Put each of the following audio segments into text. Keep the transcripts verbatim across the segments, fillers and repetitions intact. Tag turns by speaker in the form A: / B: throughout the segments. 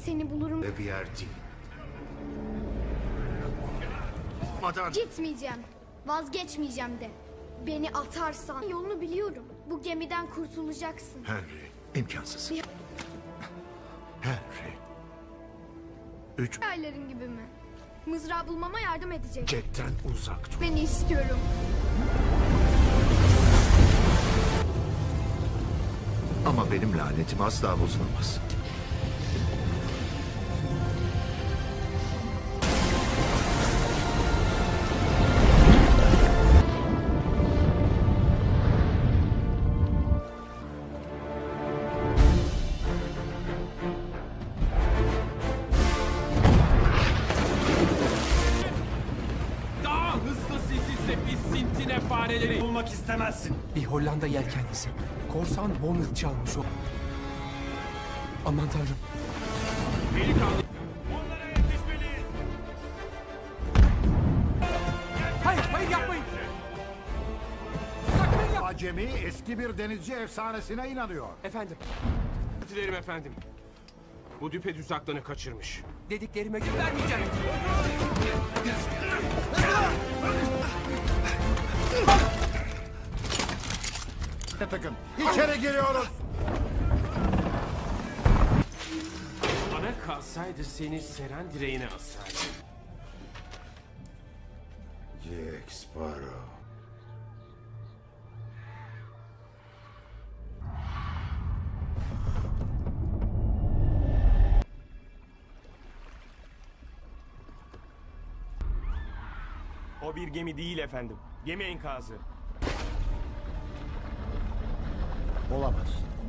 A: Seni bulurum.
B: Ve bir yer değil.
A: Madan. Gitmeyeceğim. Vazgeçmeyeceğim de. Beni atarsan yolunu biliyorum. Bu gemiden kurtulacaksın.
B: Henry, imkansız. Bir... Henry. Üç...
A: Ayların gibi mi? Mızrağı bulmama yardım edecek.
B: Jack'ten uzak dur.
A: Beni istiyorum.
B: Ama benim lanetim asla bozulamaz.
C: Daha hızlı sesizse biz sintine fareleri bulmak istemezsin.
D: Bir Hollanda yelkenlisi. Korsan Bonnet çalmış o. Aman tanrım.
C: Delikanlı. Onlara yetişmeliyiz.
D: Hayır, hayır yapmayın. Sakın yapmayın.
E: Acemi eski bir denizci efsanesine inanıyor.
D: Efendim,
C: Dilerim efendim. Bu düpedüz aklını kaçırmış.
D: dediklerime gün vermeyeceğim.
E: Takın. İçeri giriyoruz.
C: Bana kalsaydı seni seren direğine asardım.
B: Jack Sparrow.
C: O bir gemi değil efendim. Gemi enkazı.
E: Olamaz.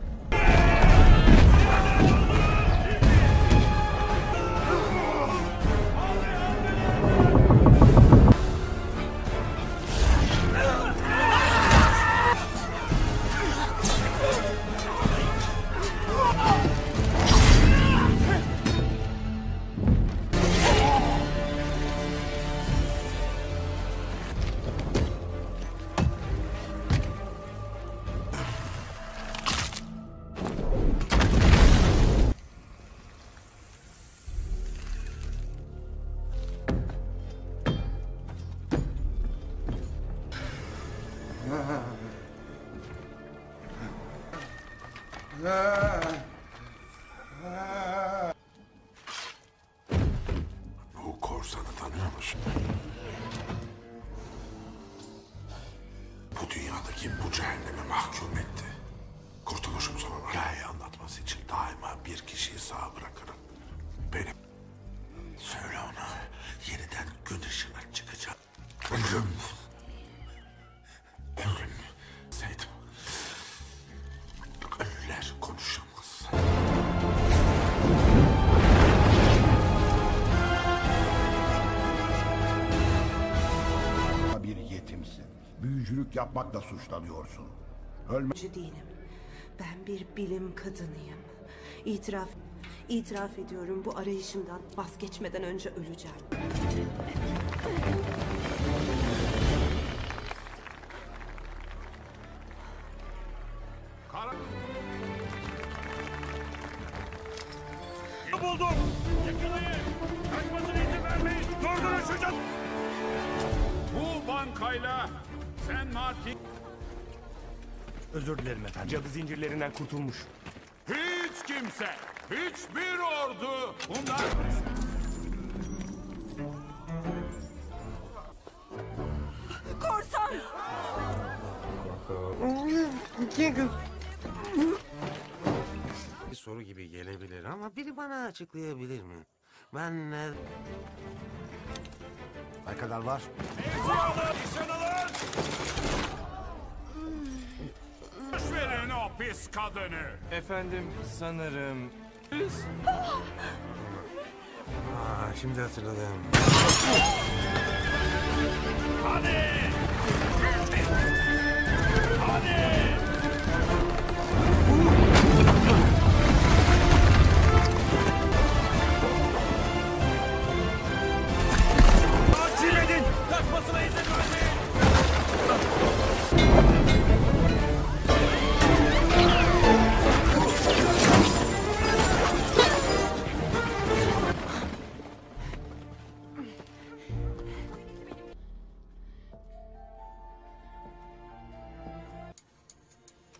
B: Bu korsanı tanıyor musun? Bu dünyadaki bu cehenneme mahkum etti. Kurtuluşumuz ona hikaye anlatması için daima bir kişiyi sağ bırakırım. Benim. Söyle ona yeniden gün ışığına çıkacak. Ölüm. Ölüm. Seydim. Ölüler konuşamaz.
E: Bir yetimsin. Büyücülük yapmakla suçlanıyorsun. Ölme...
F: değilim. Ben bir bilim kadınıyım. İtiraf, itiraf ediyorum bu arayışımdan vazgeçmeden önce öleceğim.
C: Kara... Buldum. Yakalayın. Kaçmasına izin vermeyin. Durdurun şu can... Bu bankayla sen Martin...
E: Özür dilerim efendim.
C: Cadı zincirlerinden kurtulmuş. Hiç kimse, hiçbir ordu bunlar...
F: Korsan!
G: Bir soru gibi gelebilir ama biri bana açıklayabilir mi? Ben ne...
E: Ne kadar var?
C: Nişan alın! Boş verin o pis kadını!
H: Efendim sanırım...
G: Aa, şimdi hatırladım.
C: Hadi! Hadi! Acil edin! Kaçmasına izin vermeyin!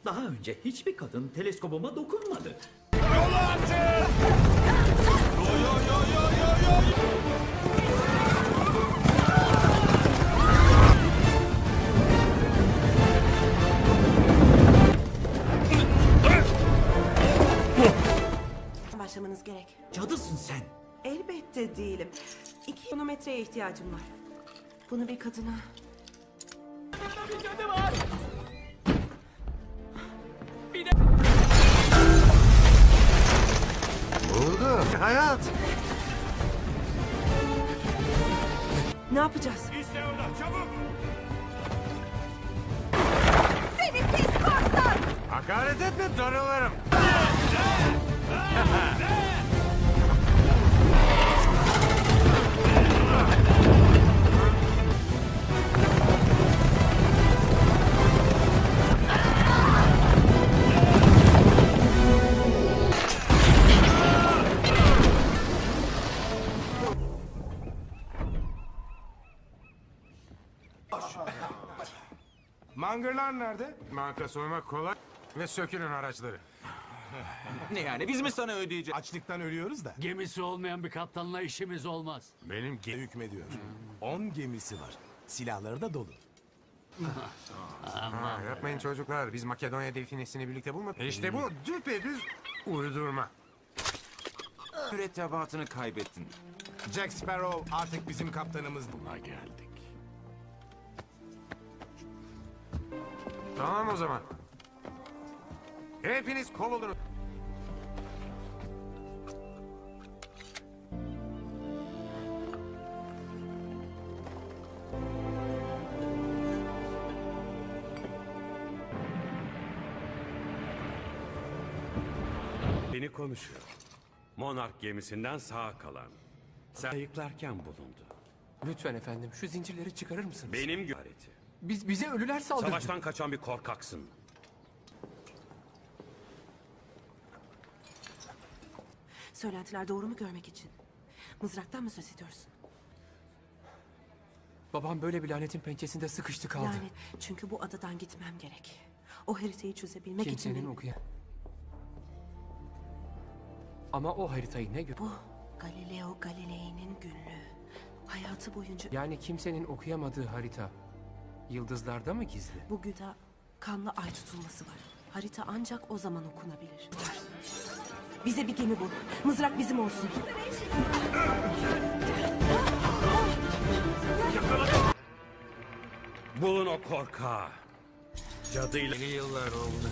I: Daha önce hiçbir kadın teleskobuma dokunmadı.
C: Yolu açın!
F: Başlamanız gerek.
I: Cadısın sen.
F: Elbette değilim. İki kilometreye ihtiyacım var. Bunu bir kadına...
G: Vurdu. Hayat.
F: Ne yapacağız?
C: İşte orada, çabuk!
F: Seni pis korsan!
G: Hakaret etme, darılırım.
D: Mangırlar nerede?
G: Banka soymak kolay ve sökülün araçları.
I: Ne yani biz mi sana ödeyeceğiz?
D: Açlıktan ölüyoruz da.
J: Gemisi olmayan bir kaptanla işimiz olmaz.
G: Benim ge-
D: Hükmediyor. On gemisi var. Silahları da dolu.
G: Ha, yapmayın çocuklar. Biz Makedonya definesini birlikte bulmadık. İşte bu düpedüz uydurma.
I: Mürettebatını kaybettin.
D: Jack Sparrow artık bizim kaptanımız.
C: Buna geldik.
G: Tamam o zaman. Hepiniz kovuldunuz.
C: Beni konuşuyor. Monark gemisinden sağ kalan. Sen ayıklarken bulundu.
D: Lütfen efendim şu zincirleri çıkarır mısınız?
C: Benim göreti.
D: Biz bize ölüler saldırdı.
C: Savaştan kaçan bir korkaksın.
F: Söylentiler doğru mu görmek için? Mızraktan mı söz ediyorsun?
D: Babam böyle bir lanetin pençesinde sıkıştı kaldı.
F: Yani çünkü bu adadan gitmem gerek. O haritayı çözebilmek için...
D: Kimsenin
F: benim-
D: okuyan. Ama o haritayı ne gör?
F: Bu Galileo Galilei'nin günlüğü. Hayatı boyunca
D: Yani kimsenin okuyamadığı harita yıldızlarda mı gizli?
F: bu güda kanlı ay tutulması var. Harita ancak o zaman okunabilir. Bize bir gemi bul. Mızrak bizim olsun.
C: Bulun o korkağı. Cadıyla...
G: Yeni yıllar oldu.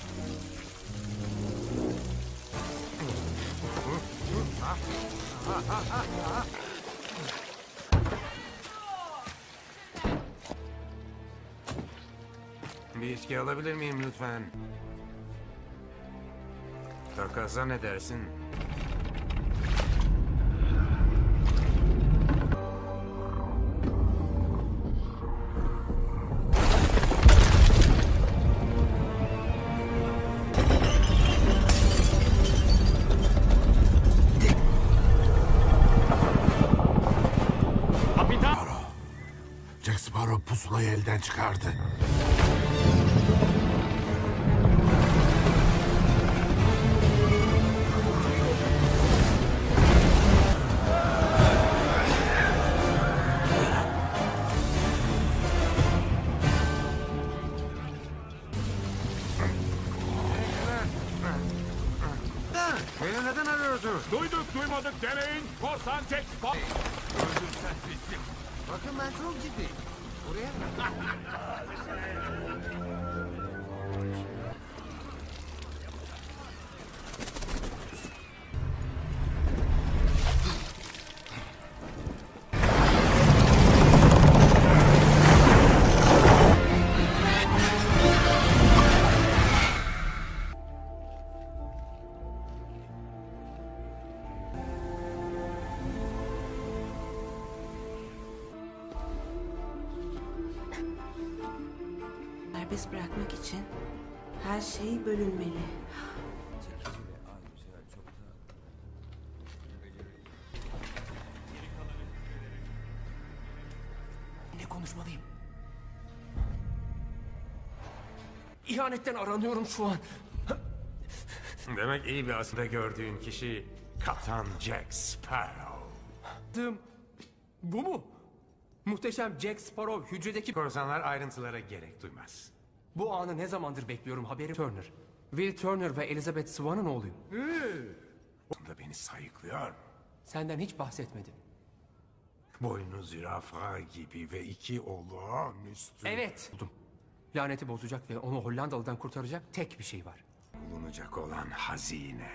G: Bir içki alabilir miyim lütfen? Takasa ne dersin?
B: Jack Sparrow pusulayı elden çıkardı.
G: Beni neden arıyorsunuz?
C: Duyduk duymadık deneyin. Korsan Jack Sparrow. Öldürsen bizim.
G: Bakın ben çok ciddiyim. Buraya
F: Serbest bırakmak için her şey bölünmeli.
D: Ne konuşmalıyım? İhanetten aranıyorum şu an.
G: Demek iyi bir aslında gördüğün kişi Kaptan Jack Sparrow.
D: Dım. Bu mu? Muhteşem Jack Sparrow hücredeki...
G: Korsanlar ayrıntılara gerek duymaz.
D: Bu anı ne zamandır bekliyorum haberi Turner. Will Turner ve Elizabeth Swan'ın oğluyum.
G: Da beni sayıklıyor.
D: Senden hiç bahsetmedim.
G: Boynu zürafa gibi ve iki olağanüstü.
D: Evet. Buldum. Laneti bozacak ve onu Hollandalı'dan kurtaracak tek bir şey var.
G: Bulunacak olan hazine.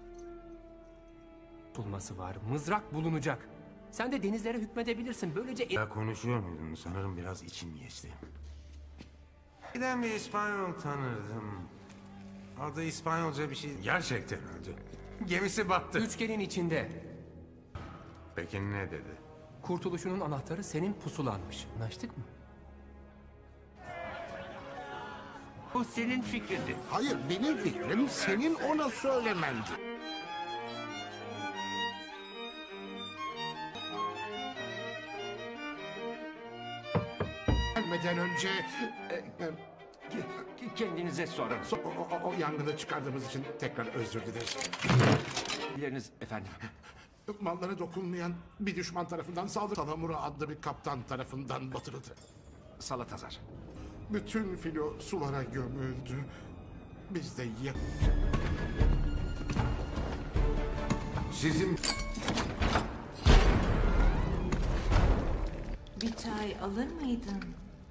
D: Bulması var. Mızrak bulunacak. Sen de denizlere hükmedebilirsin. Böylece...
G: Ya konuşuyor muydun? Sanırım biraz içim geçti. Giden bir İspanyol tanırdım. Adı İspanyolca bir şey. Gerçekten öldü. Gemisi battı.
D: Üçgenin içinde.
G: Peki ne dedi?
D: Kurtuluşunun anahtarı senin pusulanmış. Anlaştık mı?
I: Bu senin fikrindi.
E: Hayır, benim fikrim senin ona söylemendi. Gelmeden önce e, e,
I: Kendinize sorun.
E: so- o, o, o yangını çıkardığımız için tekrar özür dileriz.
I: Dileriniz efendim.
E: Mallara dokunmayan bir düşman tarafından saldırı. Salamura adlı bir kaptan tarafından batırıldı.
I: Salatazar.
E: Bütün filo sulara gömüldü. Biz de ya... Sizin...
F: Bir çay alır mıydın?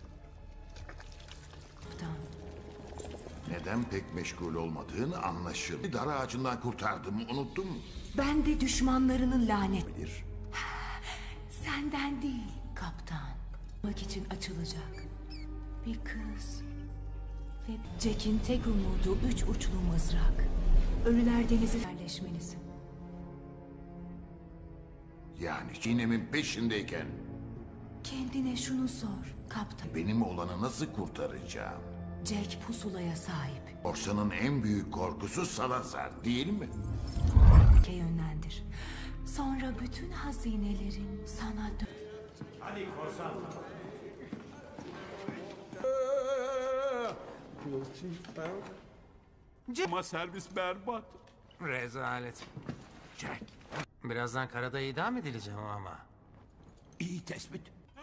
F: Tamam.
B: Neden pek meşgul olmadığını anlaşıldı. Dar ağacından kurtardım, unuttun mu?
F: Ben de düşmanlarının lanet.
B: Bilir.
F: Senden değil kaptan. Bak için açılacak. Bir kız. Ve Jack'in tek umudu üç uçlu mızrak. Ölüler denizi yerleşmelisin.
B: Yani Çiğnem'in peşindeyken
F: Kendine şunu sor kaptan.
B: benim olanı nasıl kurtaracağım?
F: Jack pusulaya sahip.
B: Korsanın en büyük korkusu Salazar değil mi?
F: Ke yönlendir. Sonra bütün hazinelerin sana dön.
C: Ama servis berbat.
G: Rezalet. Jack. Birazdan karada idam edileceğim ama.
I: İyi tespit.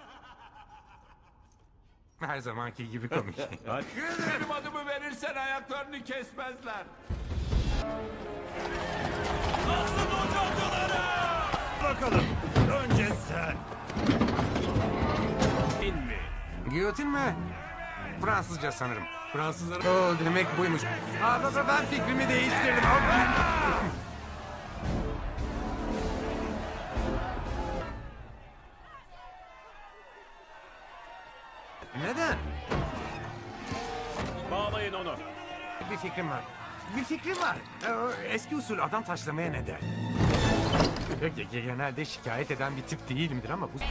G: Her zamanki gibi komik.
C: Benim adımı verirsen ayaklarını kesmezler.
I: Bakalım. Önce sen.
C: İn mi?
G: Giyotin mi? Fransızca sanırım. Fransızlar... Oo, demek buymuş. Aa, baba, ben fikrimi değiştirdim. Neden?
C: Bağlayın onu.
G: Bir fikrim var. Bir fikrim var. Ee, Eski usul adam taşlamaya ne der? Ge- ge- Genelde şikayet eden bir tip değilimdir ama bu...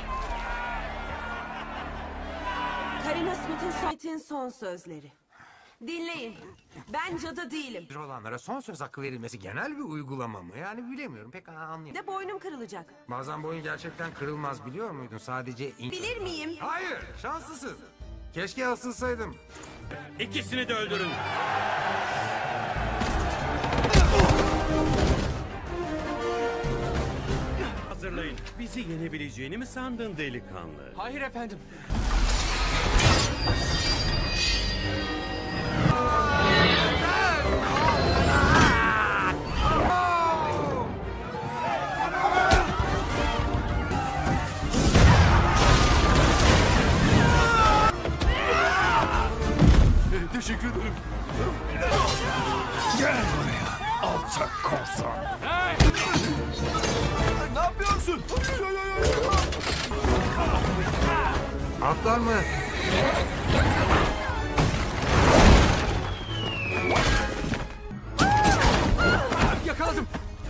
F: Karina Smith'in Smith'in son sözleri. Dinleyin. Ben cadı değilim.
G: Bir olanlara son söz hakkı verilmesi genel bir uygulama mı? Yani bilemiyorum, pek anlayamıyorum.
F: De boynum kırılacak.
G: Bazen boyun gerçekten kırılmaz, biliyor muydun? Sadece... in-
F: Bilir miyim?
G: Hayır, şanslısın. Keşke asılsaydım.
C: İkisini de öldürün. Hazırlayın. Bizi yenebileceğini mi sandın delikanlı?
D: Hayır efendim.
C: Teşekkür ederim.
E: Gel buraya, alçak korsan.
C: Ne yapıyorsun?
G: Atlar mı?
D: Yakaladım.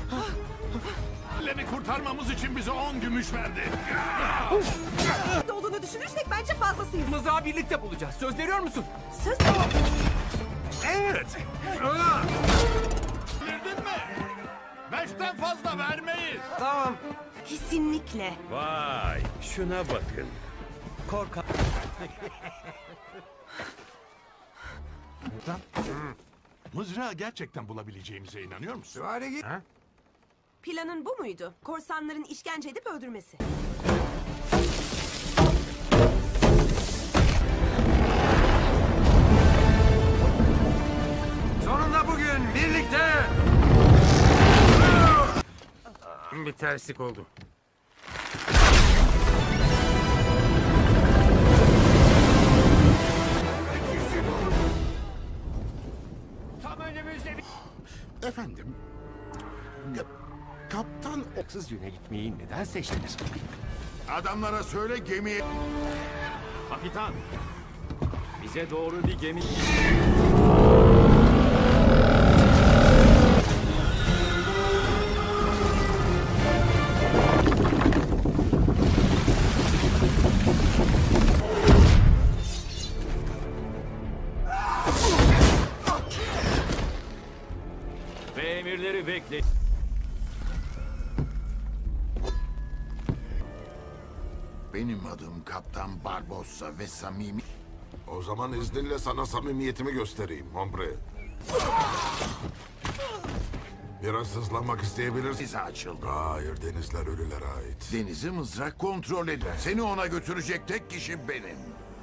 C: Beni kurtarmamız için bize on gümüş verdi.
F: Ne olduğunu düşünürsek bence fazlasıyız.
D: Mızrağı birlikte bulacağız. Söz veriyor musun?
F: Söz
G: Evet.
C: Girdin mi? Beşten fazla vermeyiz.
G: Tamam.
F: kesinlikle.
C: Vay, şuna bakın. Korkak.
I: Mızrağı gerçekten bulabileceğimize inanıyor musun?
G: Süvari git. Ha?
F: Planın bu muydu? Korsanların işkence edip öldürmesi.
G: Sonunda bugün birlikte... Bir terslik oldu.
C: Tam önümüzde bir...
E: Efendim, ka- kaptan
C: Haksız yöne gitmeyi neden seçtiniz?
I: Adamlara söyle gemiyi...
C: Kapitan, bize doğru bir gemi... Ve emirleri bekle.
B: Benim adım Kaptan Barbossa ve samimi... O zaman izninle sana samimiyetimi göstereyim, hombre. Biraz hızlanmak isteyebilirsin.
I: Bize açıldı.
B: Hayır, denizler ölülere ait.
I: Denizi mızrak kontrol eder. Seni ona götürecek tek kişi benim.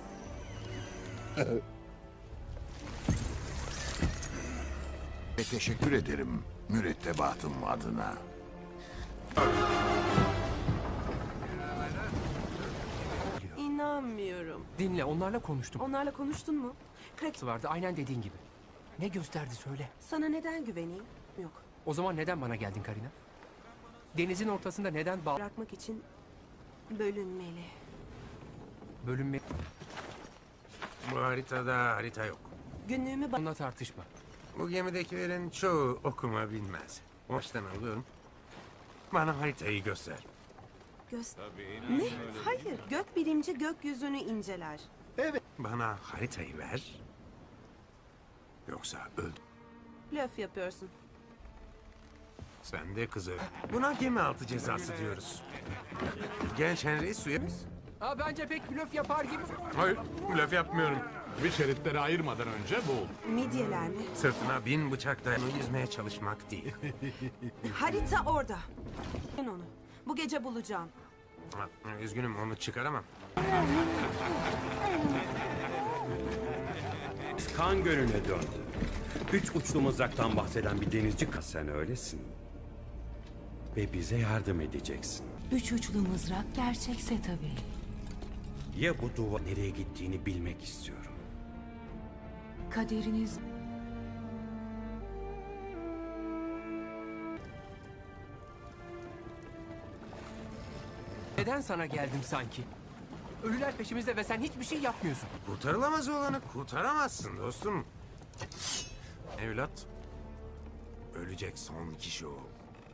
I: Ve teşekkür ederim mürettebatım adına.
F: İnanmıyorum.
D: Dinle, onlarla konuştum.
F: Onlarla konuştun mu? Krak
D: Vardı aynen dediğin gibi. Ne gösterdi söyle.
F: sana neden güveneyim? Yok.
D: O zaman neden bana geldin Karina? Denizin ortasında neden bağ...
F: Bırakmak için bölünmeli.
D: Bölünme...
G: Bu haritada harita yok.
F: Günlüğümü ba-
D: Onunla tartışma.
G: Bu gemidekilerin çoğu okuma bilmez. Baştan alıyorum. Bana haritayı göster.
F: göz... Ne? Hayır. Gök bilimci gökyüzünü inceler.
G: Bana haritayı ver. Yoksa öl.
F: Blöf yapıyorsun.
G: Sen de kızı. Buna gemi altı cezası diyoruz. Genç Henry suya...
D: Ha, bence pek blöf yapar gibi.
G: Hayır, blöf yapmıyorum.
I: Bir şeritleri ayırmadan önce bul.
F: Midyeler mi?
G: Sırtına bin bıçak dayanı yüzmeye çalışmak değil.
F: Harita orada. Ben onu. Bu gece bulacağım.
G: Ha, üzgünüm, onu çıkaramam.
K: Kan Gölü'ne döndü. Üç uçlu mızraktan bahseden bir denizci kız, sen öylesin. Ve bize yardım edeceksin.
L: Üç uçlu mızrak gerçekse tabii.
K: Ya bu duvar nereye gittiğini bilmek istiyorum.
L: Kaderiniz...
D: Neden sana geldim sanki? Ölüler peşimizde ve sen hiçbir şey yapmıyorsun.
G: Kurtarılamaz olanı kurtaramazsın dostum. Evlat, ölecek son kişi o.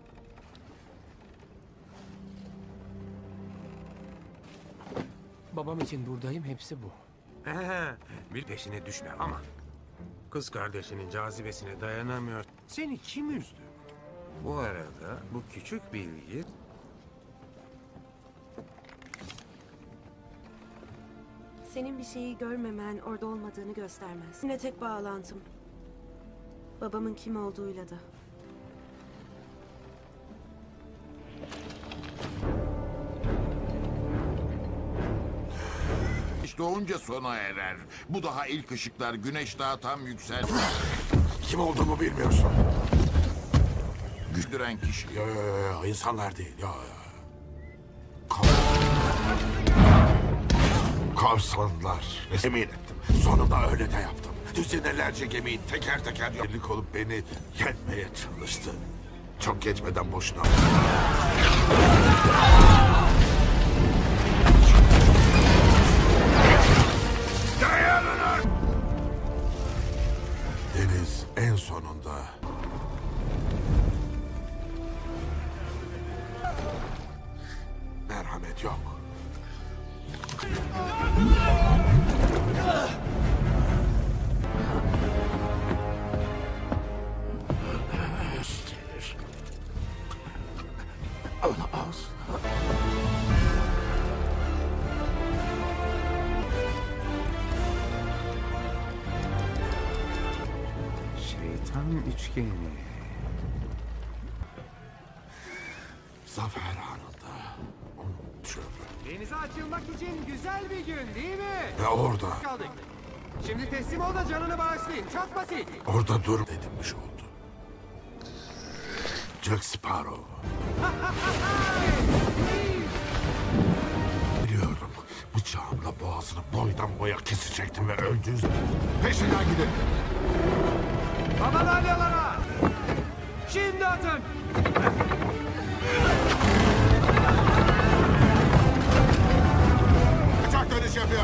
D: Babam için buradayım, hepsi bu.
G: Bir peşine düşme ama kız kardeşinin cazibesine dayanamıyor. Seni kim üzdü? Bu arada bu küçük bilgi...
F: Senin bir şeyi görmemen orada olmadığını göstermez. Yine tek bağlantım. Babamın kim olduğuyla da.
B: Doğunca sona erer. Bu daha ilk ışıklar güneş daha tam yüksel. Kim olduğumu bilmiyorsun. Güçlüren kişi. Ya, ya, ya, ya, insanlar değil. Ya, ya. Kav... Kavsanlar. Emin ettim. Sonunda öyle de yaptım. Düzinelerce gemiyi teker teker birlik olup beni yenmeye çalıştı. Çok geçmeden boşuna. Deniz en sonunda merhamet yok. Onu az.
G: Şam üçgeni.
B: Zafer anında unutuyorum.
M: Denize açılmak için güzel bir gün değil mi?
B: Ve orada,
M: Kaldık. Şimdi teslim ol da canını bağışlayın. Çok basit.
B: orada dur edinmiş oldu. Jack Sparrow. Biliyorum, bıçağımla boğazını boydan boya kesecektim ve öldüğü... Peşinden gidin.
M: Babalaryalara! Şimdi atın!
B: Bıçak dönüş yapıyor.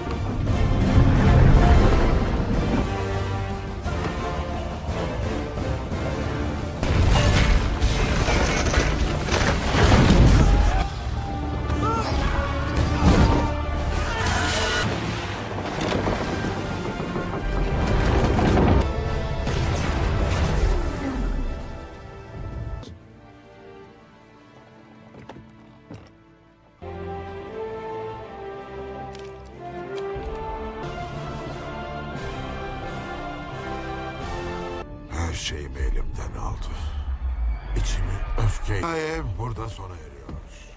B: Her şeyimi elimden aldı. İçimi öfke... Hikayem burada sona eriyor.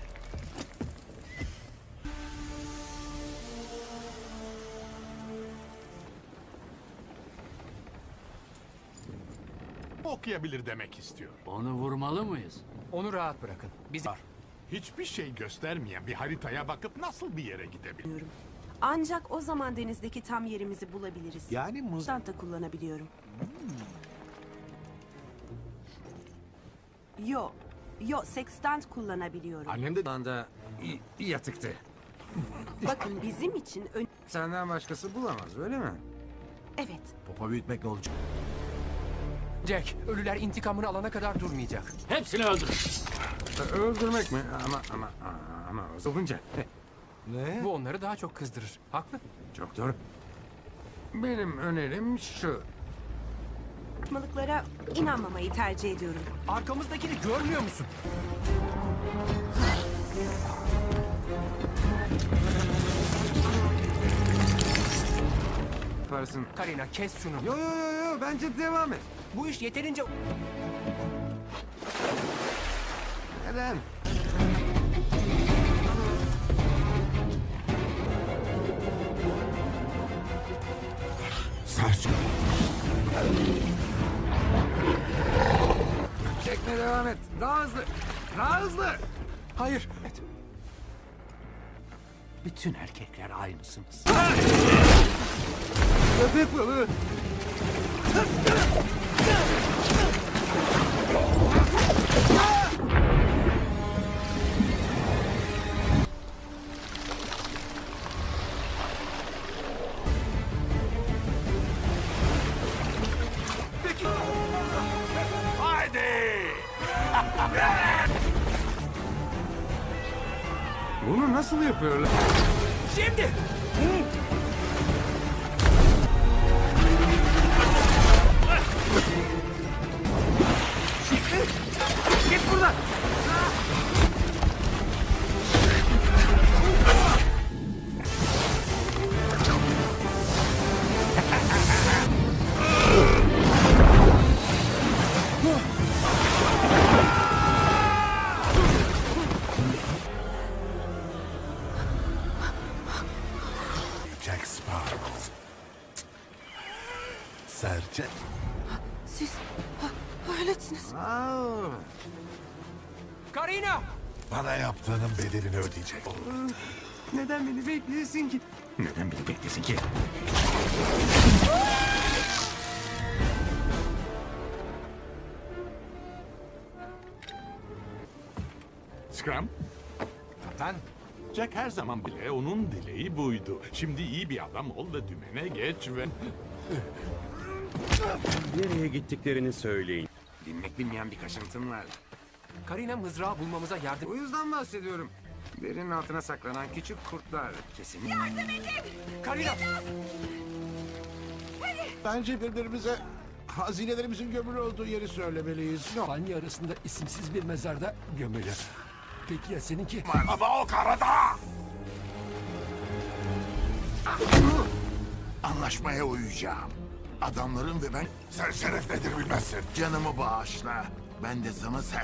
E: Okuyabilir demek istiyor.
J: Onu vurmalı mıyız?
D: Onu rahat bırakın. Biz
E: Hiçbir şey göstermeyen bir haritaya bakıp nasıl bir yere gidebilir?
F: Ancak o zaman denizdeki tam yerimizi bulabiliriz. Yani muzanta kullanabiliyorum. Yo, yo sextant kullanabiliyorum.
G: Annem de anda y- yatıktı.
F: Bakın bizim için ön...
G: Senden başkası bulamaz öyle mi?
F: Evet.
G: Popa büyütmek ne olacak?
D: Jack, ölüler intikamını alana kadar durmayacak.
J: Hepsini öldür.
G: Öldürmek mi? Ama ama ama olunca.
D: Ne? Bu onları daha çok kızdırır. Haklı.
G: Çok doğru. Benim önerim şu.
F: Saçmalıklara inanmamayı tercih ediyorum.
D: Arkamızdakini görmüyor musun?
G: Yaparsın.
D: Karina kes şunu.
G: Yo yo yo yo bence devam et.
D: Bu iş yeterince...
G: Neden?
B: Serçe.
G: Çekmeye devam et. Daha hızlı. Daha hızlı.
D: Hayır.
J: Bütün erkekler aynısınız.
G: Köpek balığı. Bunu nasıl yapıyorlar?
D: Şimdi!
M: Git buradan!
B: Jack Sparrow. Serçe.
F: Siz öylesiniz.
D: Karina!
B: Bana yaptığının bedelini ödeyecek.
G: Neden beni bekleyesin ki? Neden beni beklesin ki?
E: Scrum?
D: Kaptan.
E: Jack her zaman bile onun dileği buydu. Şimdi iyi bir adam ol da dümene geç ve...
K: Nereye gittiklerini söyleyin.
G: Dinmek bilmeyen bir kaşıntın var.
D: Karina mızrağı bulmamıza yardım...
G: O yüzden bahsediyorum. Derinin altına saklanan küçük kurtlar kesin.
F: Yardım edin!
D: Karina!
E: Bence birbirimize hazinelerimizin gömülü olduğu yeri söylemeliyiz.
J: Banyo arasında isimsiz bir mezarda gömülü. Peki ya seninki?
B: Ama o karada! Anlaşmaya uyacağım.
I: Adamların ve ben... Sen şeref nedir bilmezsin. Canımı bağışla. Ben de sana sen...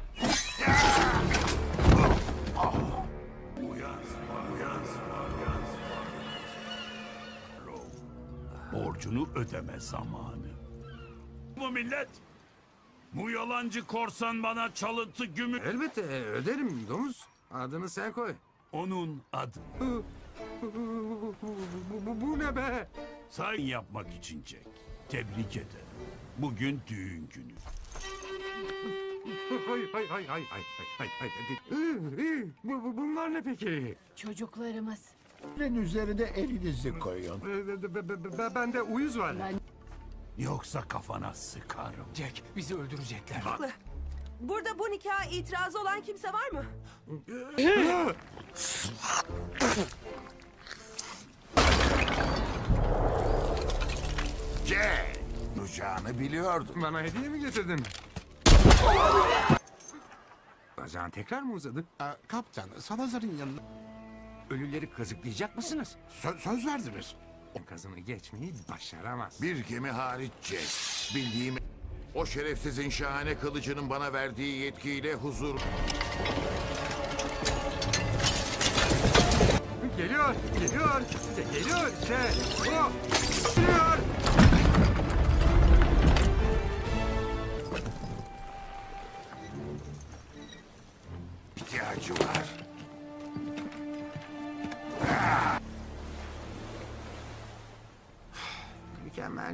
C: Borcunu ödeme zamanı. Bu millet, bu yalancı korsan bana çalıntı gümüş...
G: Elbette öderim domuz. Adını sen koy.
C: Onun adı.
G: Bu, bu, bu ne be?
C: Say yapmak için Jack. Tebrik ederim. Bugün düğün günü.
G: Hay hay hay hay hay hay hay hay. Bu, bu, bunlar ne peki?
L: Çocuklarımız.
N: Ben üzerine elinizi koyun.
G: Bende uyuz var.
C: Yoksa kafana sıkarım.
D: Jack, bizi öldürecekler.
F: Burada bu nikaha itirazı olan kimse var mı?
I: Jack! Olacağını biliyordum.
G: Bana hediye mi getirdin? Bacağın tekrar mı uzadı?
E: Aa, kaptan, Salazar'ın yanına
J: Ölüleri kazıklayacak mısınız?
E: sö- söz verdiniz.
G: Kazını geçmeyi başaramaz.
I: Bir gemi hariç Jack. Bildiğim... O şerefsizin şahane kılıcının bana verdiği yetkiyle huzur...
G: Geliyor, geliyor, geliyor işte. O, geliyor.
I: ihtiyacı var.
G: Mükemmel.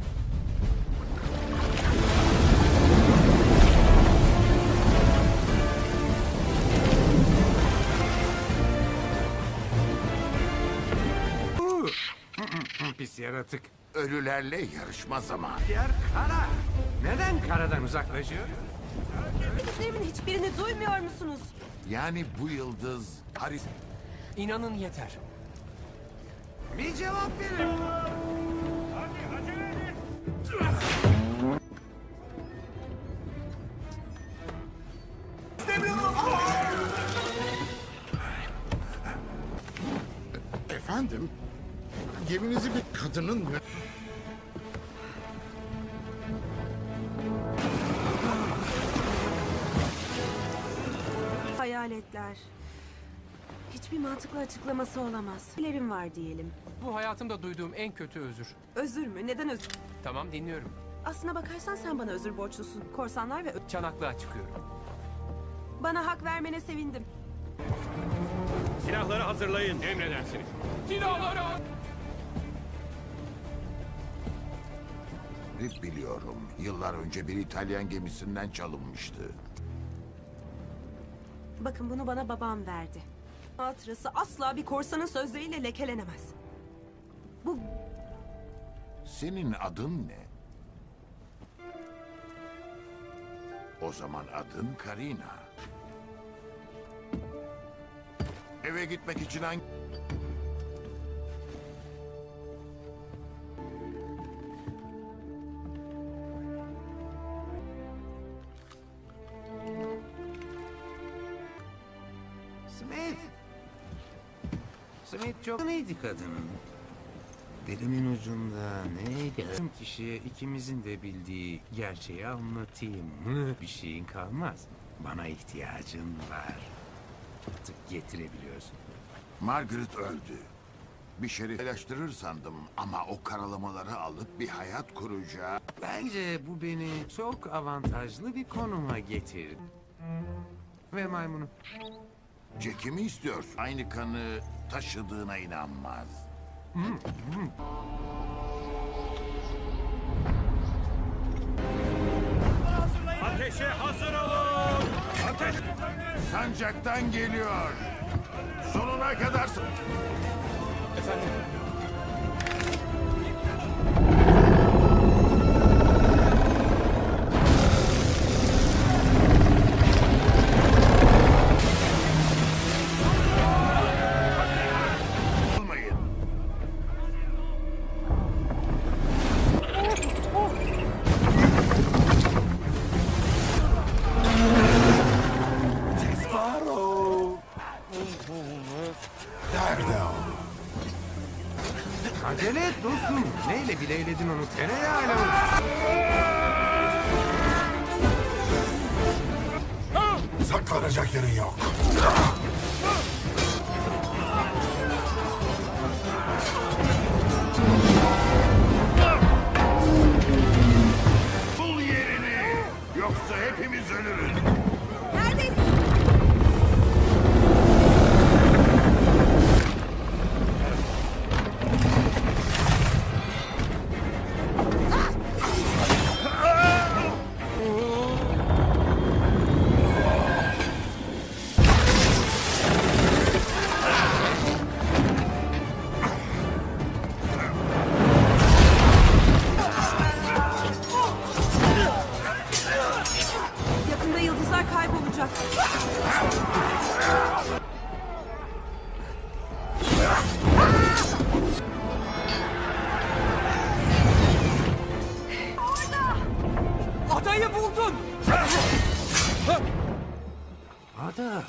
G: Pis yaratık.
I: Ölülerle yarışma zamanı.
G: Diğer kara. Neden karadan uzaklaşıyor?
F: Dediklerimin hiçbirini duymuyor musunuz?
I: Yani bu yıldız... Haris...
D: İnanın yeter.
G: Bir cevap verin.
C: Hadi acele edin.
E: Efendim, geminizi bir kadının...
F: Hayaletler. Hiçbir mantıklı açıklaması olamaz. Dilerim var diyelim.
D: Bu hayatımda duyduğum en kötü özür.
F: Özür mü? Neden özür?
D: Tamam, dinliyorum.
F: Aslına bakarsan sen bana özür borçlusun. Korsanlar ve... ö-
D: Çanaklığa çıkıyorum.
F: Bana hak vermene sevindim.
K: Silahları hazırlayın.
C: Emredersiniz.
D: Silahları!
I: Rip biliyorum. Yıllar önce bir İtalyan gemisinden çalınmıştı.
F: Bakın bunu bana babam verdi. Hatırası asla bir korsanın sözleriyle lekelenemez. Bu
I: Senin adın ne? O zaman adın Karina. Eve gitmek için hangi...
G: Smith. Smith çok neydi kadının? Dilimin ucunda neydi? Kişiye ikimizin de bildiği gerçeği anlatayım. Bir şeyin kalmaz. Bana ihtiyacın var. Artık getirebiliyorsun.
I: Margaret öldü. Bir şerif paylaştırır sandım ama o karalamaları alıp bir hayat kuracağı...
G: Bence bu beni çok avantajlı bir konuma getirdi. Ve maymunu.
I: Jack'i mi istiyorsun? Aynı kanı taşıdığına inanmaz.
K: Ateşe hazır olun. Ateş.
I: Sancaktan geliyor. Sonuna kadar...
D: Efendim?
I: Olmayın. Sparrow. Nerede o?
G: Acele et dostum. Neyle bileyledin onu? Tereyağıyla mı?
B: Saklanacak yerin yok.
I: Bul yerini. Yoksa hepimiz ölürüz.
F: Neredesin? Yakında yıldızlar kaybolacak.
D: Adayı buldun.
G: Ada.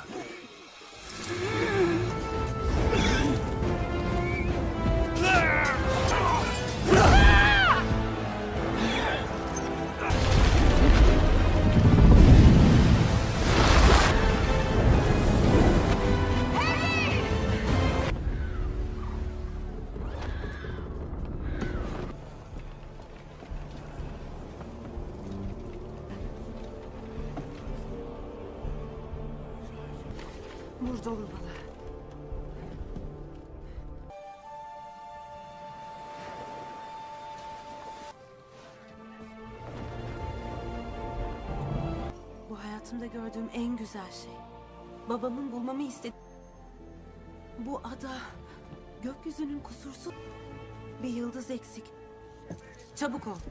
F: Burada olmalı. Bu hayatımda gördüğüm en güzel şey. Babamın bulmamı istedi. Bu ada gökyüzünün kusursuz bir yıldız eksik. Çabuk ol.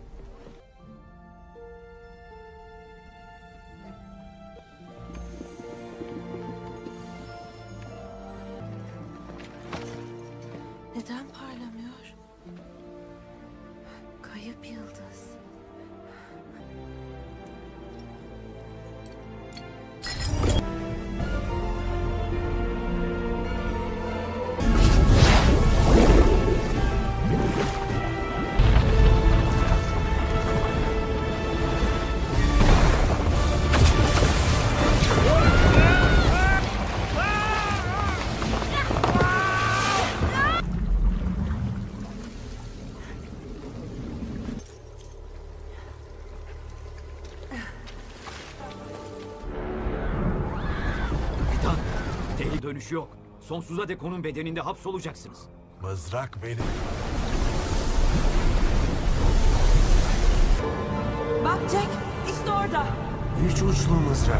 F: Neden parlamıyor? Kayıp yıldız.
O: Kapitan, deli dönüş yok. Sonsuza dek onun bedeninde hapsolacaksınız.
B: Mızrak benim.
F: Bak Jack, işte orada.
G: Üç uçlu mızrak.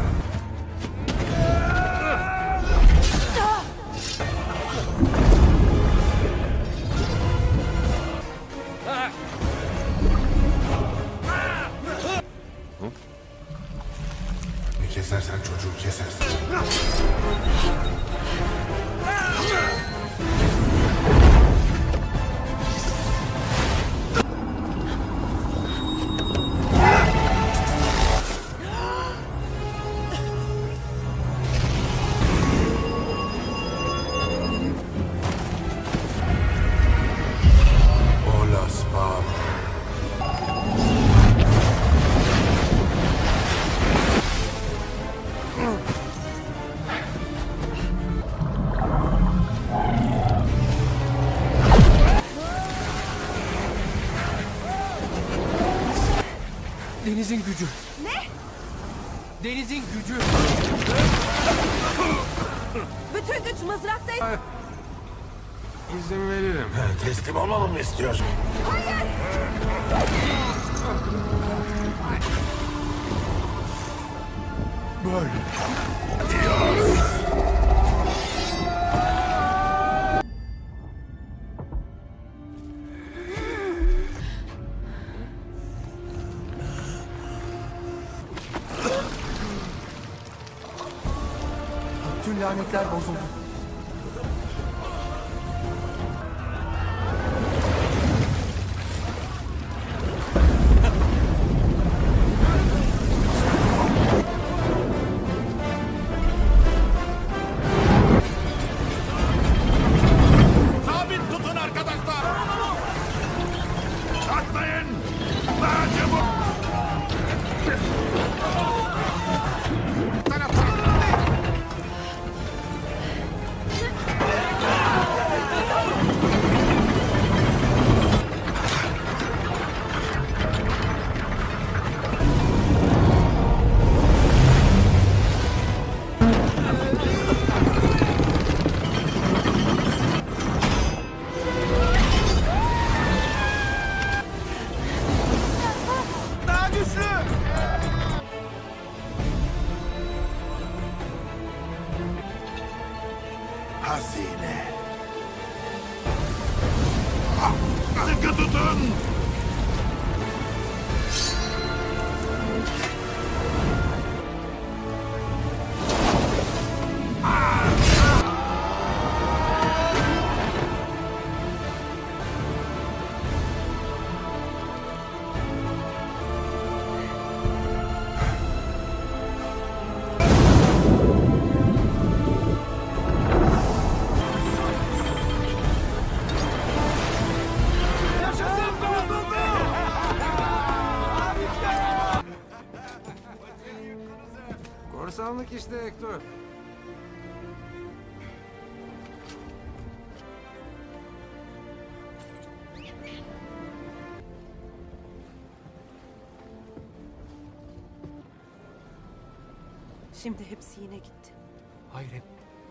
B: Ne kesersen çocuğu kesersin. Olas Bab.
D: Denizin gücü.
F: Ne?
D: Denizin gücü.
F: Bütün güç mızraktaydı.
G: İzin veririm.
B: Teslim olmamı mı istiyorsun?
F: Hayır!
B: Böyle.
D: Tüm lanetler bozuldu.
C: Sabit tutun arkadaşlar.
B: Sıkı tutun!
G: Korsanlık işte Hector.
F: Şimdi hepsi yine gitti.
D: Hayır hep.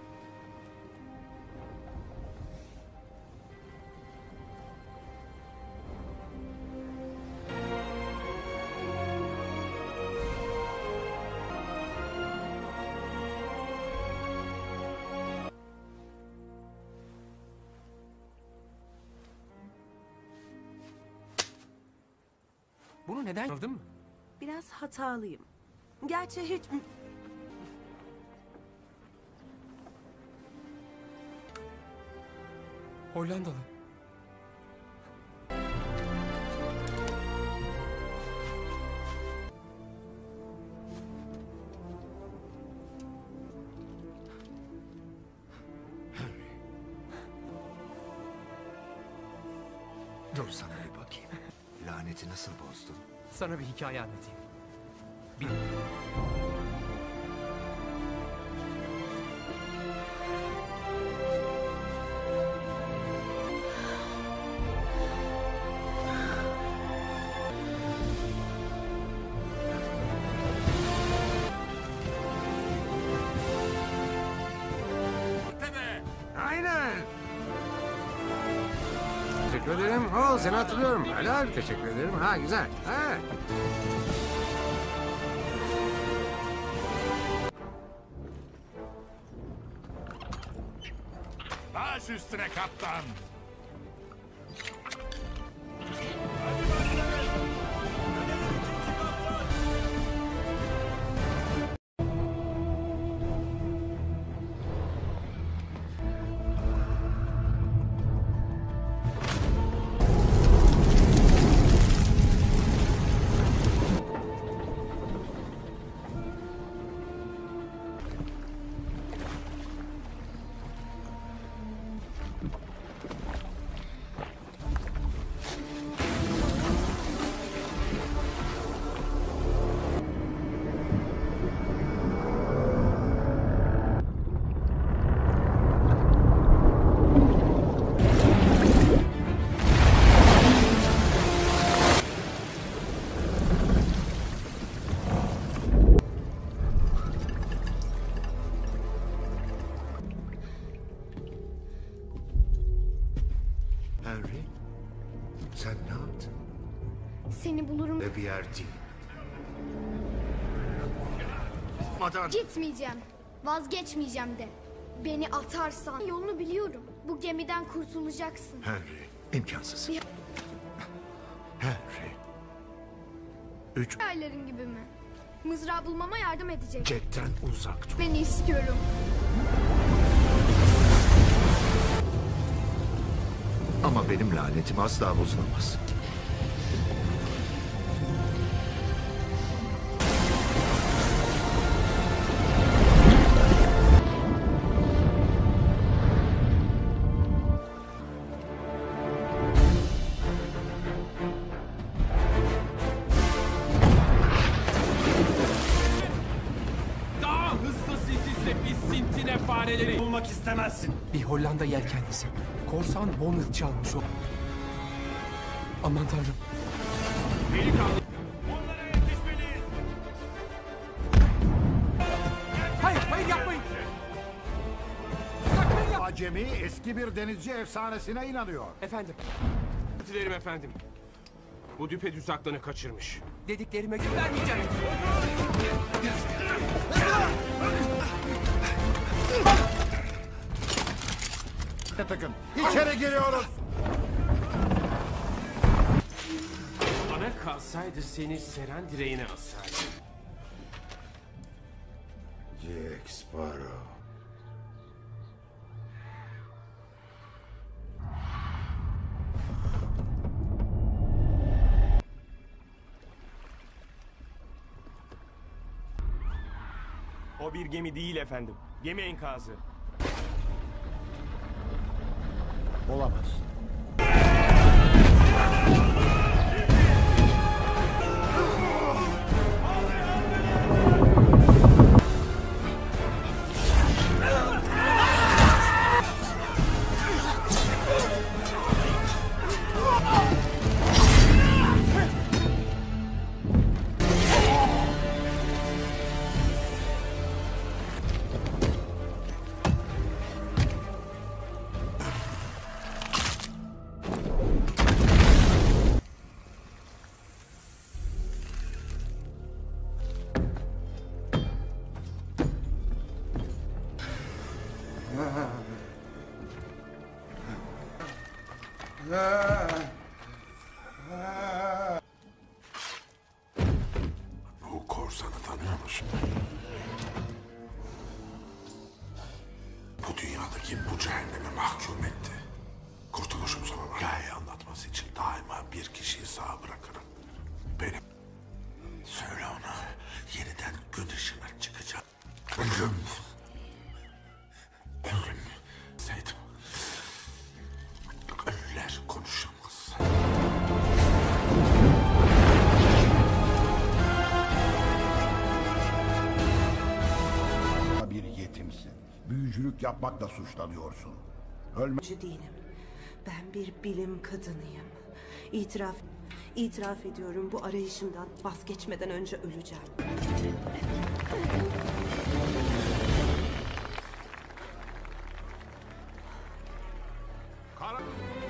D: Bunu neden yaptın mı?
F: Biraz hatalıyım. Gerçi hiç...
D: Hollandalı.
P: Dur sana bir bakayım. Laneti nasıl bozdun?
D: Sana bir hikaye anlatayım. Bir...
G: Aynen. Teşekkür ederim. Oo, seni hatırlıyorum. Helal, teşekkür ederim. Ha, güzel. Ha.
C: Baş üstüne kaptan.
P: Henry, sen ne yaptın?
A: Seni bulurum.
P: Ve bir yer değil.
A: Gitmeyeceğim. Vazgeçmeyeceğim de. Beni atarsan yolunu biliyorum. Bu gemiden kurtulacaksın.
P: Henry, imkansız.
A: Bir-
P: Henry. Üç
A: Hayallerin gibi mi? Mızrağı bulmama yardım edecek.
P: cetten uzak dur.
A: Beni istiyorum.
P: Ama benim lanetim asla bozulamaz.
K: Daha hızlı sessizle biz sintine fareleri bulmak istemezsin.
D: Bir Hollanda yelkenlisi. Korsan Bonnet çalmış o. Aman tanrım.
C: Delikanlı. Onlara yetişmeliyiz.
D: Hayır, hayır yapmayın.
Q: Acemi eski bir denizci efsanesine inanıyor.
D: Efendim,
K: Dilerim efendim. Bu düpedüz aklını kaçırmış.
D: dediklerime güven vermeyeceğim.
Q: Takım. İçeri giriyoruz.
D: olsaydı seni seren direğine asardım.
G: Jack Sparrow.
H: O bir gemi değil efendim. Gemi enkazı.
N: Olamaz.
B: Bu korsanı tanıyor musun? Bu dünyadaki bu cehenneme mahkum etti. Kurtuluşumuz olan hikayeyi anlatması için daima bir kişiyi sağ bırakırım. Benim. Söyle ona yeniden gün ışığına çıkacak. Ölüm. Ölüm. Seydim. Ölüler konuşamaz.
N: Bir yetimsin. Büyücülük yapmakla suçlanıyorsun. Ölme...
F: Büyücü değilim. Ben bir bilim kadınıyım. İtiraf, itiraf ediyorum bu arayışımdan vazgeçmeden önce öleceğim.
C: Kara...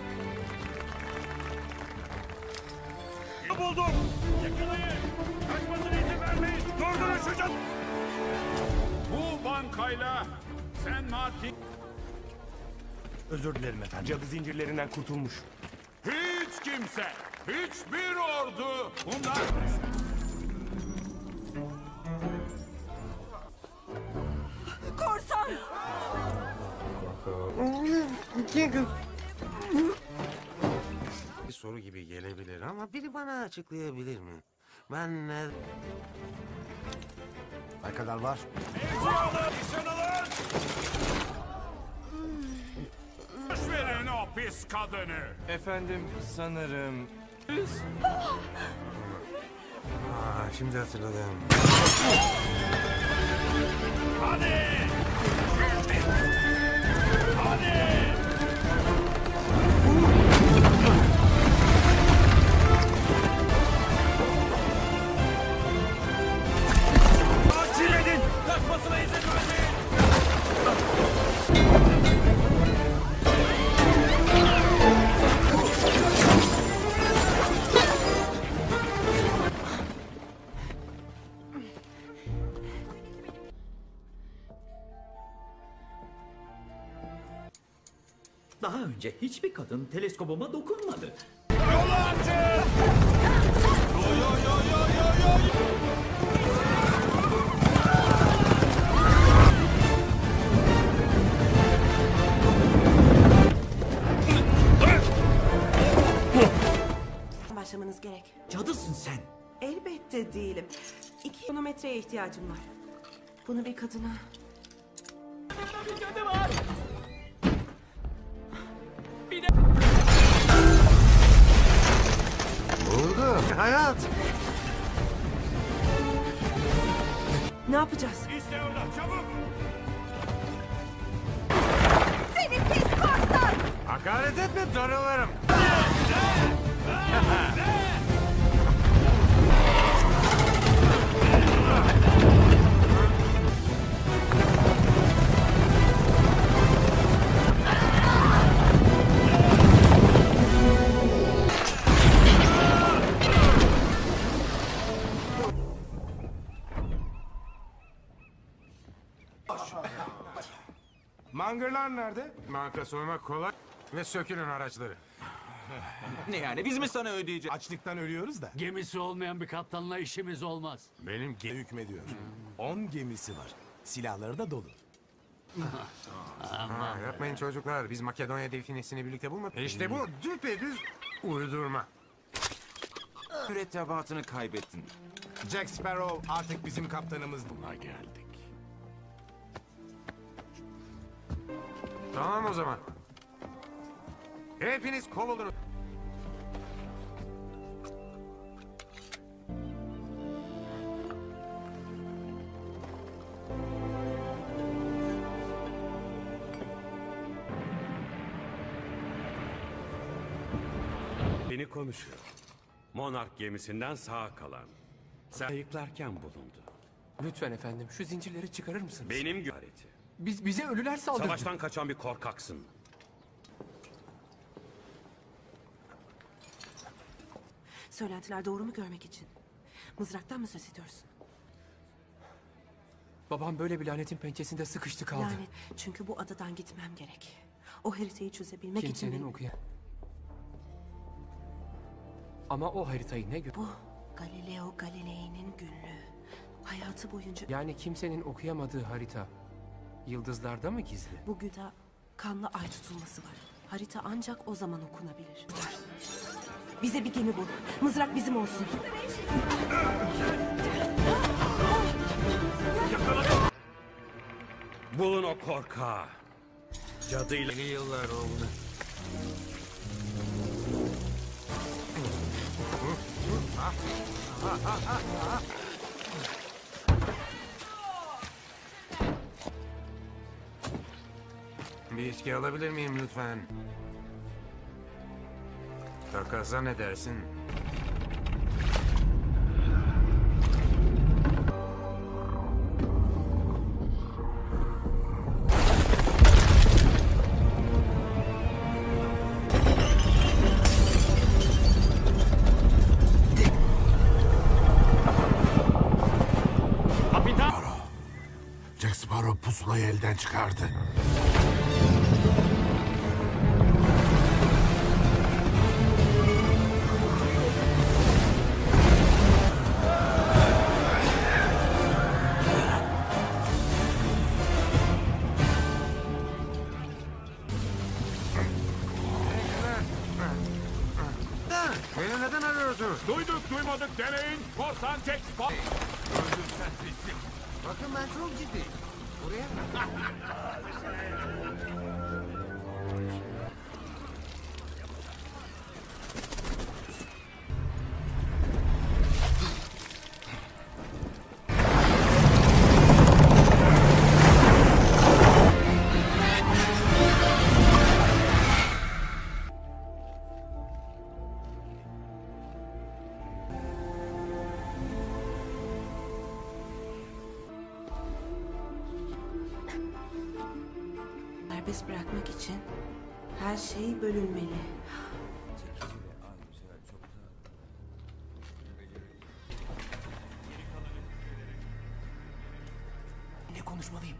C: Buldum! Yakalayın! Kaçmasına izin vermeyin! Durdurun şu can... Bu bankayla sen Martin...
H: Özür dilerim efendim. Cadı zincirlerinden kurtulmuş.
C: Hiç kimse, hiçbir ordu bunlar...
F: Korsan!
G: Bir soru gibi gelebilir ama biri bana açıklayabilir mi? Ben ne...
N: Ne kadar var?
C: Nişan alın! Boş verin o pis kadını!
H: Efendim sanırım...
G: Aa, şimdi hatırladım.
C: Hadi! Hadi! Takip edin! Kaçmasına izin vermeyin!
O: Daha önce hiçbir kadın teleskobuma dokunmadı.
C: Yolu açın! Yo yo yo yo yo yo!
F: Başlamanız gerek.
O: Cadısın sen.
F: Elbette değilim. İki kilometreye ihtiyacım var. Bunu bir kadına...
O: Bir cadı var.
G: Buldum. Hayat.
F: Ne yapacağız?
C: İşte orada, çabuk!
F: Seni pis korsan!
G: Hakaret etme, darılırım.
H: Mangırlar nerede?
G: Banka soymak kolay ve sökülün araçları.
O: Ne yani biz mi sana ödeyeceğiz?
H: Açlıktan ölüyoruz da.
R: Gemisi olmayan bir kaptanla işimiz olmaz.
H: Benim ge hükmediyor. On gemisi var. Silahları da dolu.
G: Ha, yapmayın çocuklar. Biz Makedonya definesini birlikte bulmadık. İşte bu düpedüz uydurma.
O: Mürettebatını kaybettin.
H: Jack Sparrow artık bizim kaptanımız. Buna geldik.
G: Tamam o zaman. Hepiniz kovuldunuz.
K: Beni konuşuyor. Monark gemisinden sağ kalan. Sen ayıklarken bulundu.
D: Lütfen efendim şu zincirleri çıkarır mısınız?
K: Benim göreti.
D: Biz bize ölüler saldırdı.
K: Savaştan kaçan bir korkaksın.
F: Söylentiler doğru mu görmek için? Mızraktan mı söz ediyorsun?
D: Babam böyle bir lanetin pençesinde sıkıştı kaldı.
F: Lanet. Çünkü bu adadan gitmem gerek. O haritayı çözebilmek için...
D: Kimsenin
F: benim-
D: okuyan. Ama o haritayı ne gör?
F: Bu Galileo Galilei'nin günlüğü. Hayatı boyunca...
D: Yani kimsenin okuyamadığı harita yıldızlarda mı gizli?
F: Bu güda kanlı ay tutulması var. Harita ancak o zaman okunabilir. Bize bir gemi bul. Mızrak bizim olsun.
K: Bulun o korkağı. Cadıyla...
G: Yeni yıllar oldu. Bir içki alabilir miyim lütfen? Takasa ne dersin?
B: Jack Sparrow pusulayı elden çıkardı.
G: Beni neden arıyorsunuz?
C: Duyduk duymadık demeyin. Korsan Jack Sparrow.
G: Öldürsen pislik. Bakın ben çok ciddiyim. Buraya
F: Serbest bırakmak için her şey bölünmeli.
D: Ne konuşmalıyım?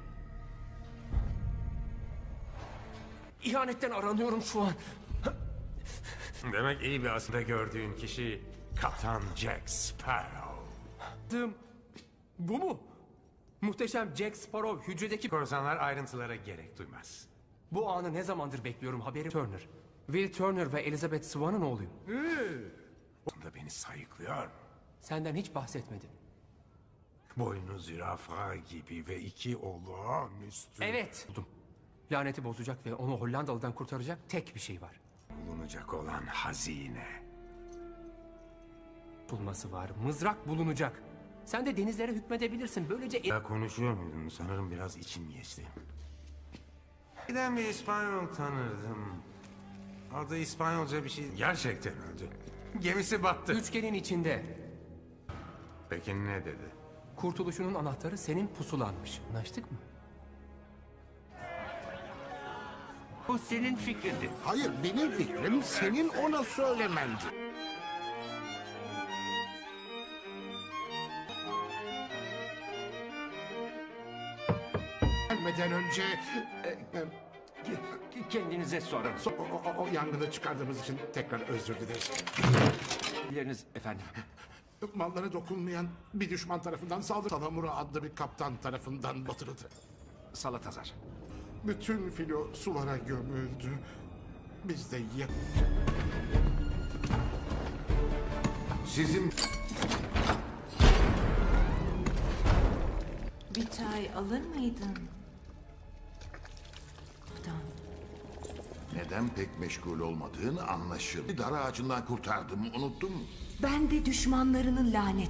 D: İhanetten aranıyorum şu an.
G: Demek iyi bir aslında gördüğün kişi Kaptan Jack Sparrow.
D: Dım. Bu mu? Muhteşem Jack Sparrow hücredeki...
G: Korsanlar ayrıntılara gerek duymaz.
D: Bu anı ne zamandır bekliyorum haberi Turner. Will Turner ve Elizabeth Swan'ın oğluyum.
G: Da beni sayıklıyor.
D: Senden hiç bahsetmedim.
G: Boynu zürafa gibi ve iki olağanüstü.
D: Evet. Buldum. Laneti bozacak ve onu Hollandalı'dan kurtaracak tek bir şey var.
G: Bulunacak olan hazine.
D: Bulması var. Mızrak bulunacak. Sen de denizlere hükmedebilirsin. Böylece...
G: Ya konuşuyor muydun? Sanırım biraz içim geçti. Giden bir İspanyol tanırdım. Adı İspanyolca bir şey. Gerçekten öldü. Gemisi battı.
D: Üçgenin içinde.
G: Peki ne dedi?
D: Kurtuluşunun anahtarı senin pusulanmış. Anlaştık mı?
N: Bu senin fikrindi. Hayır, benim fikrim senin ona söylemendi.
E: Gelmeden önce... e, e,
K: Kendinize sorun.
E: So- o, o- o yangını çıkardığımız için tekrar özür dileriz.
K: Dileriniz efendim.
E: Mallara dokunmayan bir düşman tarafından saldırı. Salamura adlı bir kaptan tarafından batırıldı.
K: Salatazar.
E: Bütün filo sulara gömüldü. Biz de ya...
I: Sizin...
L: Bir çay alır mıydın?
I: Neden pek meşgul olmadığını anlaşıldı. Dar ağacından kurtardım, unuttun mu?
L: Ben de düşmanlarının lanet.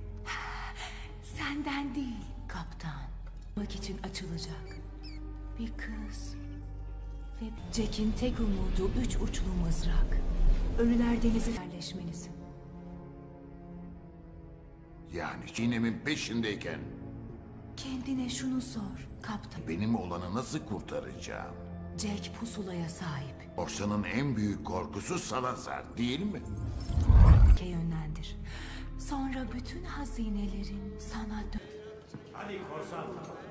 L: Senden değil kaptan. Bak için açılacak. Bir kız. Ve Jack'in tek umudu üç uçlu mızrak. Ölüler denizi yerleşmelisin.
I: Yani Çiğnem'in peşindeyken
L: Kendine şunu sor kaptan.
I: benim olanı nasıl kurtaracağım?
L: Jack pusulaya sahip.
I: Korsanın en büyük korkusu Salazar değil mi?
L: Ke yönlendir. Sonra bütün hazinelerin sana dön.
C: Hadi korsan.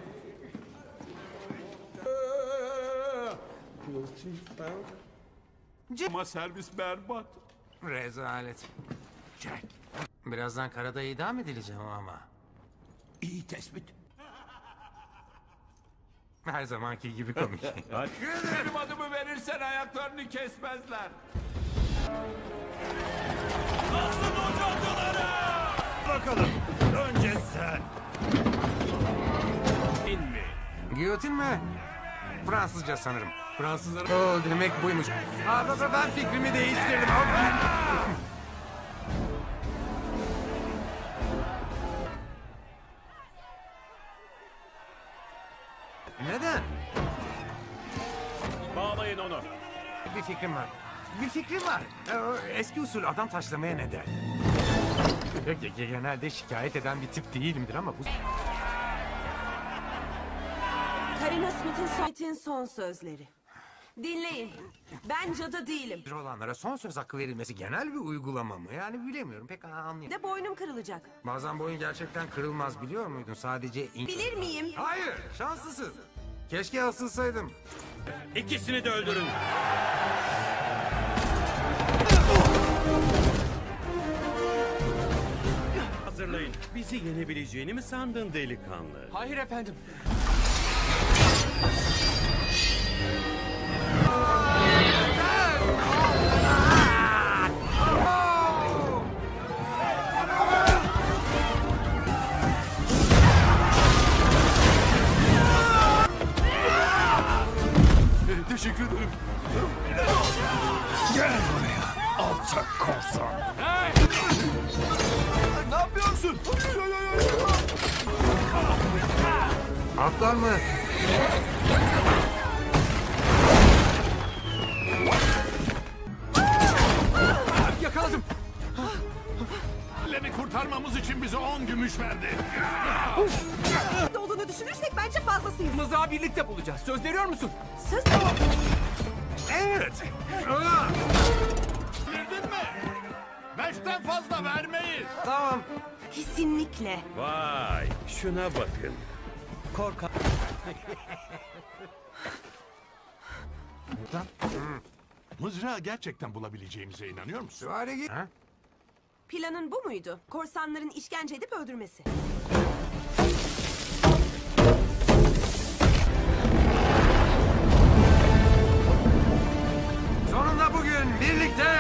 C: Ama servis berbat.
G: Rezalet. Jack. Birazdan karada idam edileceğim ama.
C: İyi tespit.
G: Her zamanki gibi komik.
C: Hadi. Benim adımı verirsen ayaklarını kesmezler. Nasıl ocakları?
H: Bakalım. Önce sen.
C: İn mi?
G: Giyotin mi? Fransızca sanırım. Fransızlar... Oo, demek buymuş. Aa, baba, ben fikrimi değiştirdim. Neden?
C: Bağlayın onu.
G: Bir fikrim var. Bir fikrim var. Ee, Eski usul adam taşlamaya ne der? Genelde şikayet eden bir tip değilimdir ama bu...
F: Karina Smith'in Smith'in son sözleri. Dinleyin. Ben cadı değilim.
G: Bir olanlara son söz hakkı verilmesi genel bir uygulama mı? Yani bilemiyorum, pek anlayamıyorum.
F: De boynum kırılacak.
G: Bazen boyun gerçekten kırılmaz, biliyor muydun? Sadece... in-
F: Bilir miyim?
G: Hayır, şanslısın. Keşke asılsaydım.
K: İkisini de öldürün. Hazırlayın. Bizi yenebileceğini mi sandın delikanlı?
D: Hayır efendim.
C: Teşekkür ederim.
H: Gel buraya. Alçak korsan.
C: Hey! Ne yapıyorsun?
G: Atlar mı?
D: Yakaladım.
C: Len'i kurtarmamız için bize on gümüş verdi.
F: Ne olduğunu düşünürsek bence fazlasıyız.
D: Mızrağı birlikte bulacağız. Söz veriyor musun?
F: Söz
G: Evet.
C: Bildin mi? Beşten fazla vermeyiz.
G: Tamam.
F: Kesinlikle.
K: Vay, şuna bakın. Korkak.
C: Mızrağı gerçekten bulabileceğimize inanıyor musun?
G: Süvari git. Ha?
F: Planın bu muydu? Korsanların işkence edip öldürmesi.
G: Sonunda bugün birlikte...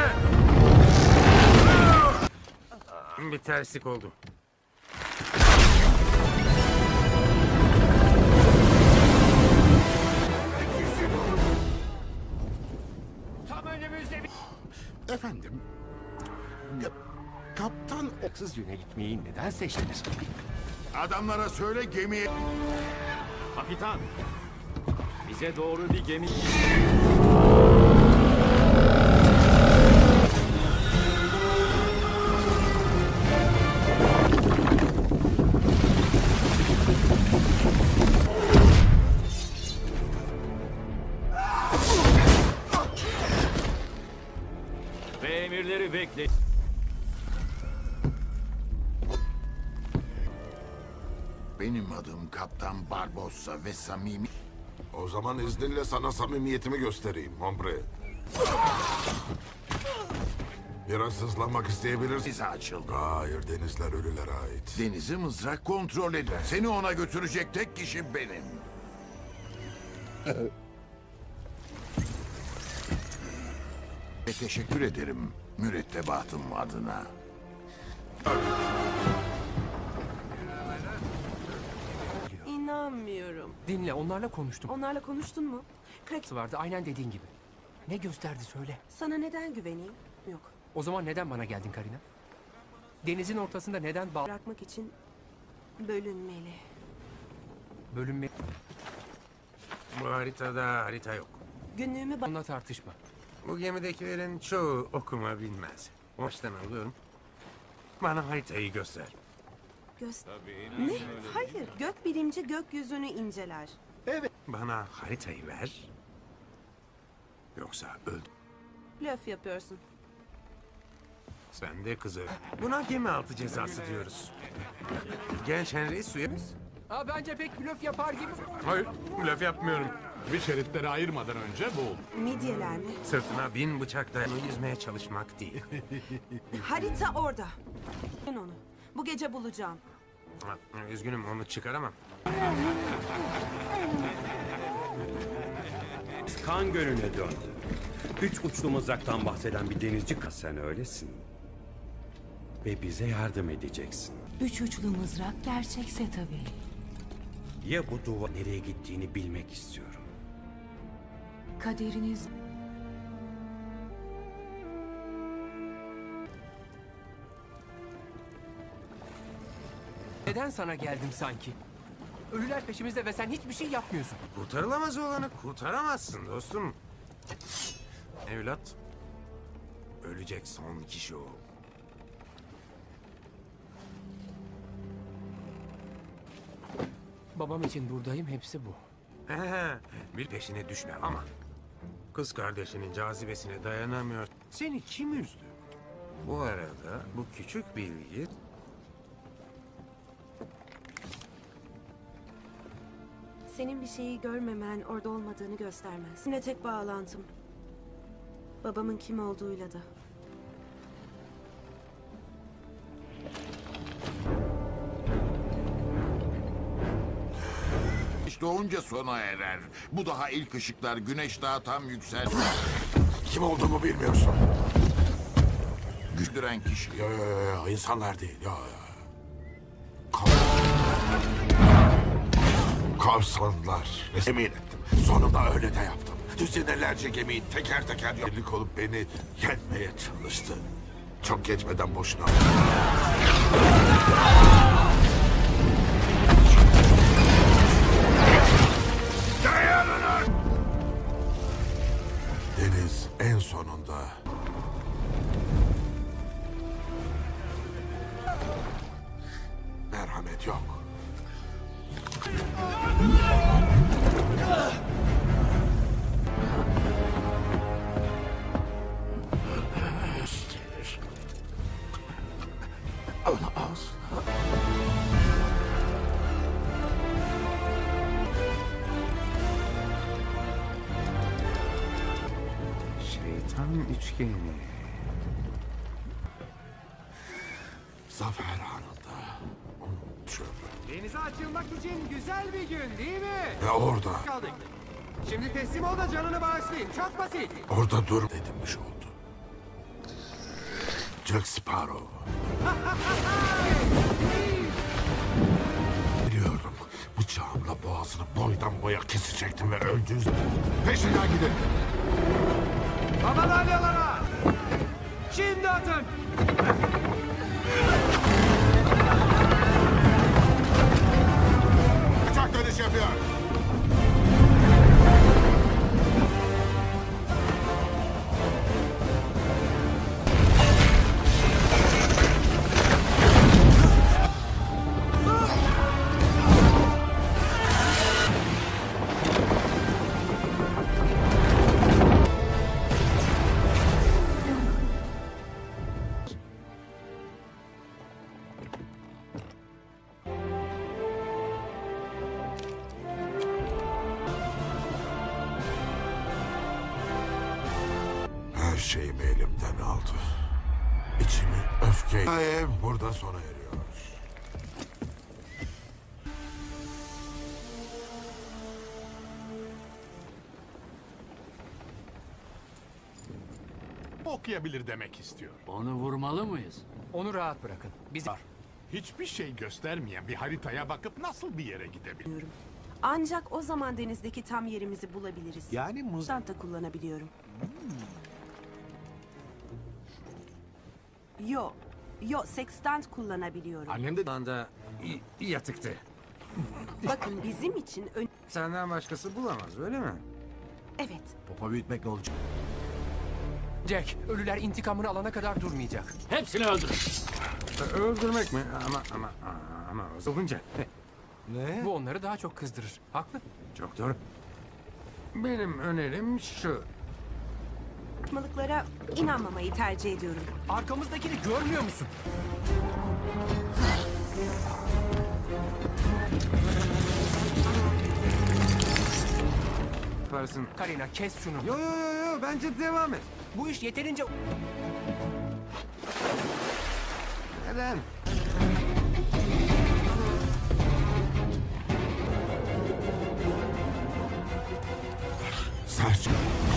G: Bir terslik oldu.
C: Tam önümüzde bir...
E: Efendim, ka- kaptan
K: Haksız yöne gitmeyi neden seçtiniz?
I: Adamlara söyle gemiye...
O: Kapitan. Bize doğru bir gemi... Ve emirleri bekle.
I: Benim adım Kaptan Barbossa ve samimi...
B: O zaman izninle sana samimiyetimi göstereyim hombre. Biraz hızlanmak isteyebilirsin.
I: Bize açıldı.
B: Hayır, denizler ölülere ait.
I: Denizi mızrak kontrol eder. Seni ona götürecek tek kişi benim. Ve teşekkür ederim mürettebatım adına.
F: İnanmıyorum.
D: Dinle, onlarla konuştum.
F: Onlarla konuştun mu?
D: Krak vardı, aynen dediğin gibi. Ne gösterdi söyle.
F: Sana neden güveneyim? Yok.
D: O zaman neden bana geldin Karina? Denizin ortasında neden bağ...
F: Bırakmak için bölünmeli.
D: Bölünme...
G: Bu haritada harita yok.
F: Günlüğümü...
D: Onunla tartışma.
G: Bu gemidekilerin çoğu okuma bilmez. Baştan alıyorum. Bana haritayı göster.
F: Göz... Ne? Hayır. Gökbilimci gökyüzünü inceler.
G: Evet. Bana haritayı ver. Yoksa öl.
F: Blöf yapıyorsun.
G: Sen de kızı. Buna gemi altı cezası diyoruz. Genç Henry suya...
D: Aa, bence pek blöf yapar gibi.
G: Hayır, blöf yapmıyorum.
E: Bir şeritleri ayırmadan önce bul.
F: Midyeler mi?
G: Sırtına bin bıçak dayanı yüzmeye çalışmak değil.
F: Harita orada. Ben onu. Bu gece bulacağım.
G: Ha, üzgünüm, onu çıkaramam.
K: Kan Gölü'ne döndü. Üç uçlu mızraktan bahseden bir denizci kız sen öylesin. Ve bize yardım edeceksin.
L: Üç uçlu mızrak gerçekse tabii.
K: Ya bu duvar nereye gittiğini bilmek istiyorum.
L: Kaderiniz...
D: Neden sana geldim sanki? Ölüler peşimizde ve sen hiçbir şey yapmıyorsun.
G: Kurtarılamaz olanı kurtaramazsın dostum. Evlat, ölecek son kişi o.
D: Babam için buradayım, hepsi bu.
G: Bir peşine düşme ama kız kardeşinin cazibesine dayanamıyor. Seni kim üzdü? Bu arada bu küçük bilgi...
F: Senin bir şeyi görmemen orada olmadığını göstermez. Ne tek bağlantım. Babamın kim olduğuyla da.
I: Doğunca sona erer. Bu daha ilk ışıklar güneş daha tam yükseldi.
B: Kim olduğumu bilmiyorsun.
I: Güçlüren kişi.
B: Ya, ya, ya, ya, insanlar değil. Ya, ya. Kavsanlar. Emin ettim. Sonunda öyle de yaptım. Düzinelerce gemiyi teker teker birlik olup beni yenmeye çalıştı. Çok geçmeden boşuna. Dayanın! Deniz en sonunda merhamet yok. Olamaz.
G: Şeytan üçgeni.
B: Zafer anında unutuyorum.
M: Denize açılmak için güzel bir gün değil mi?
B: Ve orada,
M: Kaldık. Şimdi teslim ol da canını bağışlayayım. Çok basit.
B: orada dur dedim bir şey oldu. Jack Sparrow. Biliyordum. Bıçağımla boğazını boydan boya kesecektim ve öldüğü... Peşinden gidin.
M: Babalaryalara! Şimdi atın!
B: Bıçak dönüş yapıyor. şeyimi elimden aldı. İçimi öfke... Hikayem burada sona eriyor.
E: Okuyabilir demek istiyor.
R: Onu vurmalı mıyız?
D: Onu rahat bırakın. Biz...
E: Hiçbir şey göstermeyen bir haritaya bakıp nasıl bir yere gidebilir?
F: Ancak o zaman denizdeki tam yerimizi bulabiliriz.
E: Yani muz...
F: Çanta kullanabiliyorum. Yo, yo sextant kullanabiliyorum.
G: Annem de anda yatıktı.
F: Bakın bizim için ön...
G: Senden başkası bulamaz öyle mi?
F: Evet.
P: Popa büyütmek ne olacak?
D: Jack, ölüler intikamını alana kadar durmayacak.
R: Hepsini öldür.
G: Öldürmek mi? Ama ama ama olunca.
D: Ne? Bu onları daha çok kızdırır. Haklı.
G: Çok doğru. Benim önerim şu.
F: Saçmalıklara inanmamayı tercih ediyorum.
D: Arkamızdakini görmüyor musun?
G: Yaparsın.
D: Karina kes şunu.
G: Yo yo yo yo bence devam et.
D: Bu iş yeterince...
G: Neden?
B: Saçma.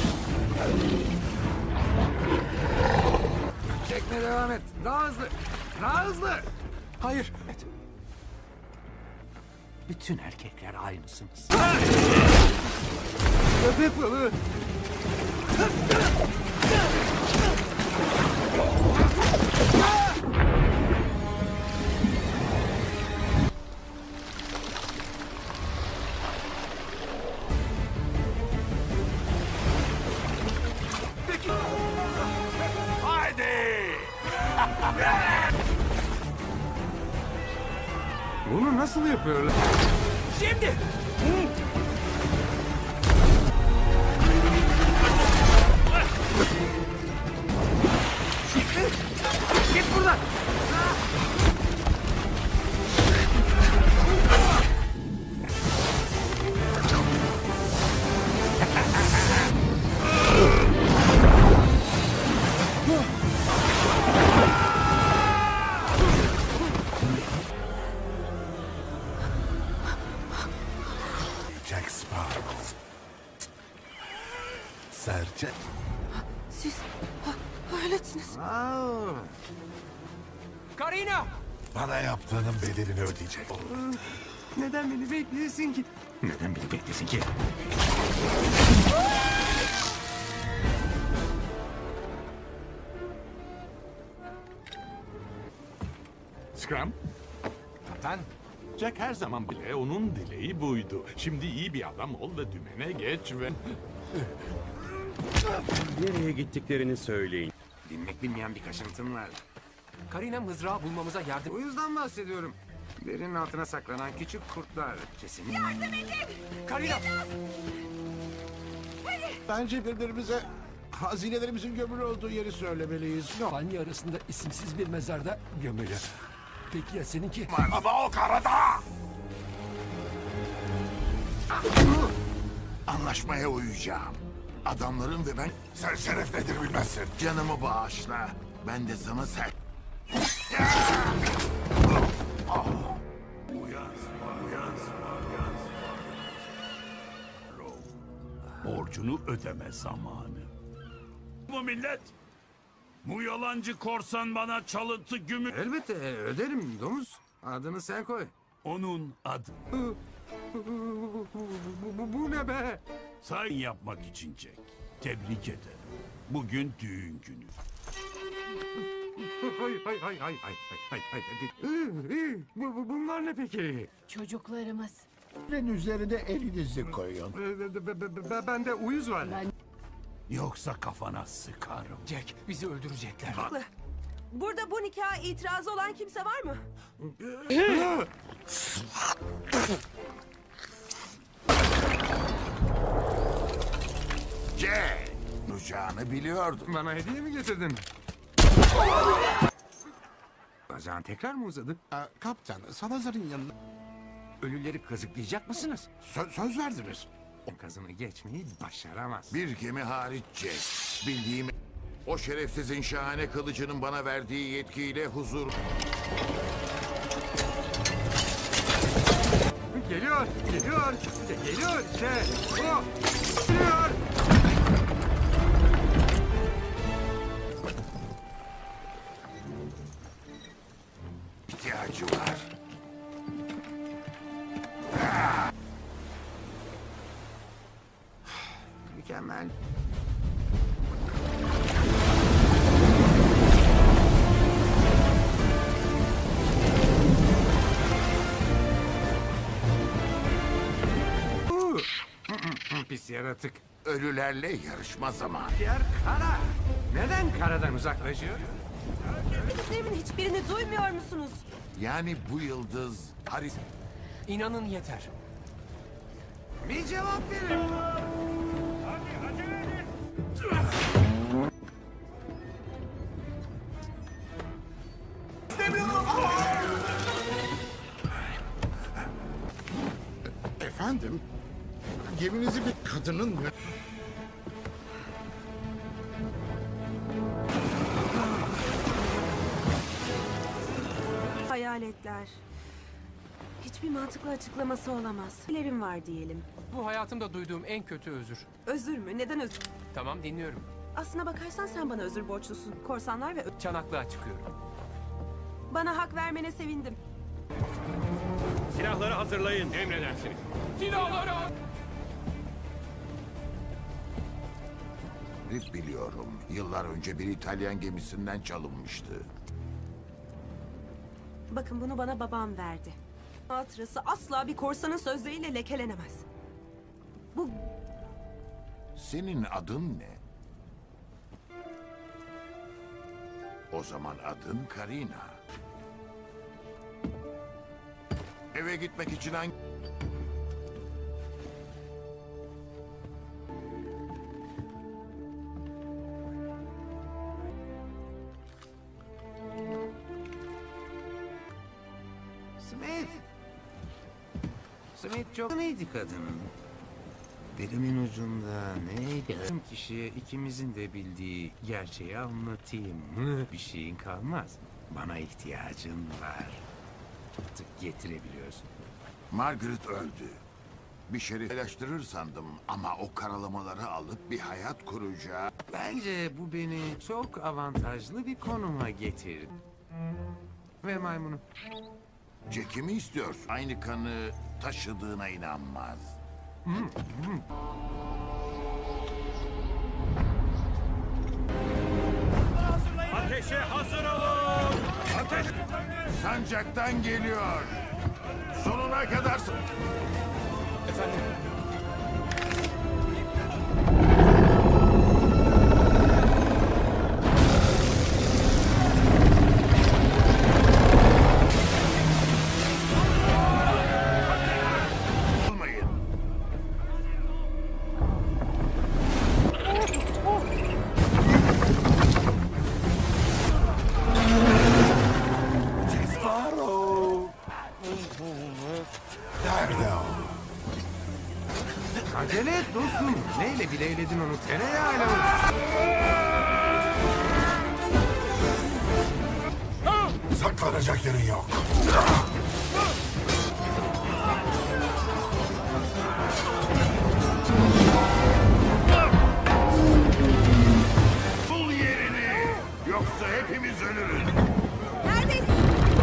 G: Çekme devam et. Daha hızlı. Daha hızlı.
D: Hayır.
R: Bütün erkekler aynısınız.
G: Köpek balığı.
C: Haydi!
G: Bunu nasıl yapıyorlar?
D: Şimdi!
G: Git buradan!
B: Jack Sparrow. Serçe.
F: Siz öylesiniz.
D: Karina!
B: Bana yaptığının bedelini ödeyecek.
G: Neden beni bekliyorsun ki? Neden beni bekliyorsun ki?
E: Scrum?
H: Kaptan.
E: Jack her zaman bile onun dileği buydu. Şimdi iyi bir adam ol ve dümene geç ve...
K: Nereye gittiklerini söyleyin.
G: Bilmek bilmeyen bir kaşıntın var.
D: Karina mızrağı bulmamıza yardım...
G: O yüzden bahsediyorum. Derinin altına saklanan küçük kurtlar kesin.
F: Yardım edin!
D: Karina!
N: Bence birbirimize hazinelerimizin gömülü olduğu yeri söylemeliyiz.
J: Banyo arasında isimsiz bir mezarda gömülü. Peki ya seninki?
B: Ama o karada!
I: Anlaşmaya uyacağım. Adamların ve ben...
B: Sen şeref nedir bilmezsin.
I: Canımı bağışla. Ben de sana sen...
C: Borcunu ödeme zamanı. Bu millet. Bu yalancı korsan bana çalıntı gümüş...
G: Elbette öderim domuz. Adını sen koy.
C: Onun adı.
G: Bu, bu, bu ne be?
C: Sayın yapmak için Jack. Tebrik ederim. Bugün düğün günü.
G: Hay hay hay hay hay hay hay hay. Bu, bu, bunlar ne peki?
L: Çocuklarımız.
N: Ben üzerine elinizi koyun.
G: Bende uyuz var.
C: Yoksa kafana sıkarım.
D: Jack, bizi öldürecekler.
F: Haklı. Burada bu nikaha itirazı olan kimse var mı?
I: Jack! Rücanı biliyordum.
G: Bana hediye mi getirdin? Bacağın tekrar mı uzadı?
N: Aa, kaptan, Salazar'ın yanına...
G: Ölüleri kazıklayacak mısınız?
N: Sö- söz verdiniz.
G: O kazını geçmeyi başaramaz.
I: Bir gemi hariç Jack. Bildiğim... O şerefsizin şahane kılıcının bana verdiği yetkiyle huzur...
M: Geliyor, geliyor, işte geliyor işte. O, geliyor.
I: İhtiyacı var.
G: Mükemmel. Pis yaratık.
I: Ölülerle yarışma zamanı.
G: Diğer kara. Neden karadan uzaklaşıyor?
F: Dediklerimin hiçbirini duymuyor musunuz?
I: Yani bu yıldız Haris...
D: İnanın yeter.
G: Bir cevap verin.
E: Efendim, geminizi bir kadının...
F: Hayaletler. Hiçbir mantıklı açıklaması olamaz. Dilerim var diyelim.
D: Bu hayatımda duyduğum en kötü özür.
F: Özür mü? Neden özür?
D: Tamam, dinliyorum.
F: Aslına bakarsan sen bana özür borçlusun. Korsanlar ve...
D: Çanaklığa çıkıyorum.
F: Bana hak vermene sevindim.
K: Silahları hazırlayın.
C: Emredersiniz.
D: Silahları!
I: Rip biliyorum. Yıllar önce bir İtalyan gemisinden çalınmıştı.
F: Bakın bunu bana babam verdi. Hatırası asla bir korsanın sözleriyle lekelenemez. Bu...
I: Senin adın ne? O zaman adın Karina. Eve gitmek için hangi...
G: Smith. Smith çok neydi kadın? Dilimin ucunda neydi? Kişiye ikimizin de bildiği gerçeği anlatayım. Bir şeyin kalmaz. Bana ihtiyacın var. Artık getirebiliyorsun.
I: Margaret öldü. Bir şerif eleştirir sandım ama o karalamaları alıp bir hayat kuracak.
G: Bence bu beni çok avantajlı bir konuma getirdi. Ve maymunu.
I: Jack'i mi istiyorsun? Aynı kanı taşıdığına inanmaz.
C: Ateşe hazır olun. Ateş!
I: Sancaktan geliyor. Sonuna kadar...
D: Efendim?
I: Olmayın.
B: Nerede o?
G: Acele et dostum. Neyle bileyledin onu? Tereyağıyla mı?
B: Saklanacak yerin yok.
I: Bul yerini. Yoksa hepimiz ölürüz.
F: Neredesin?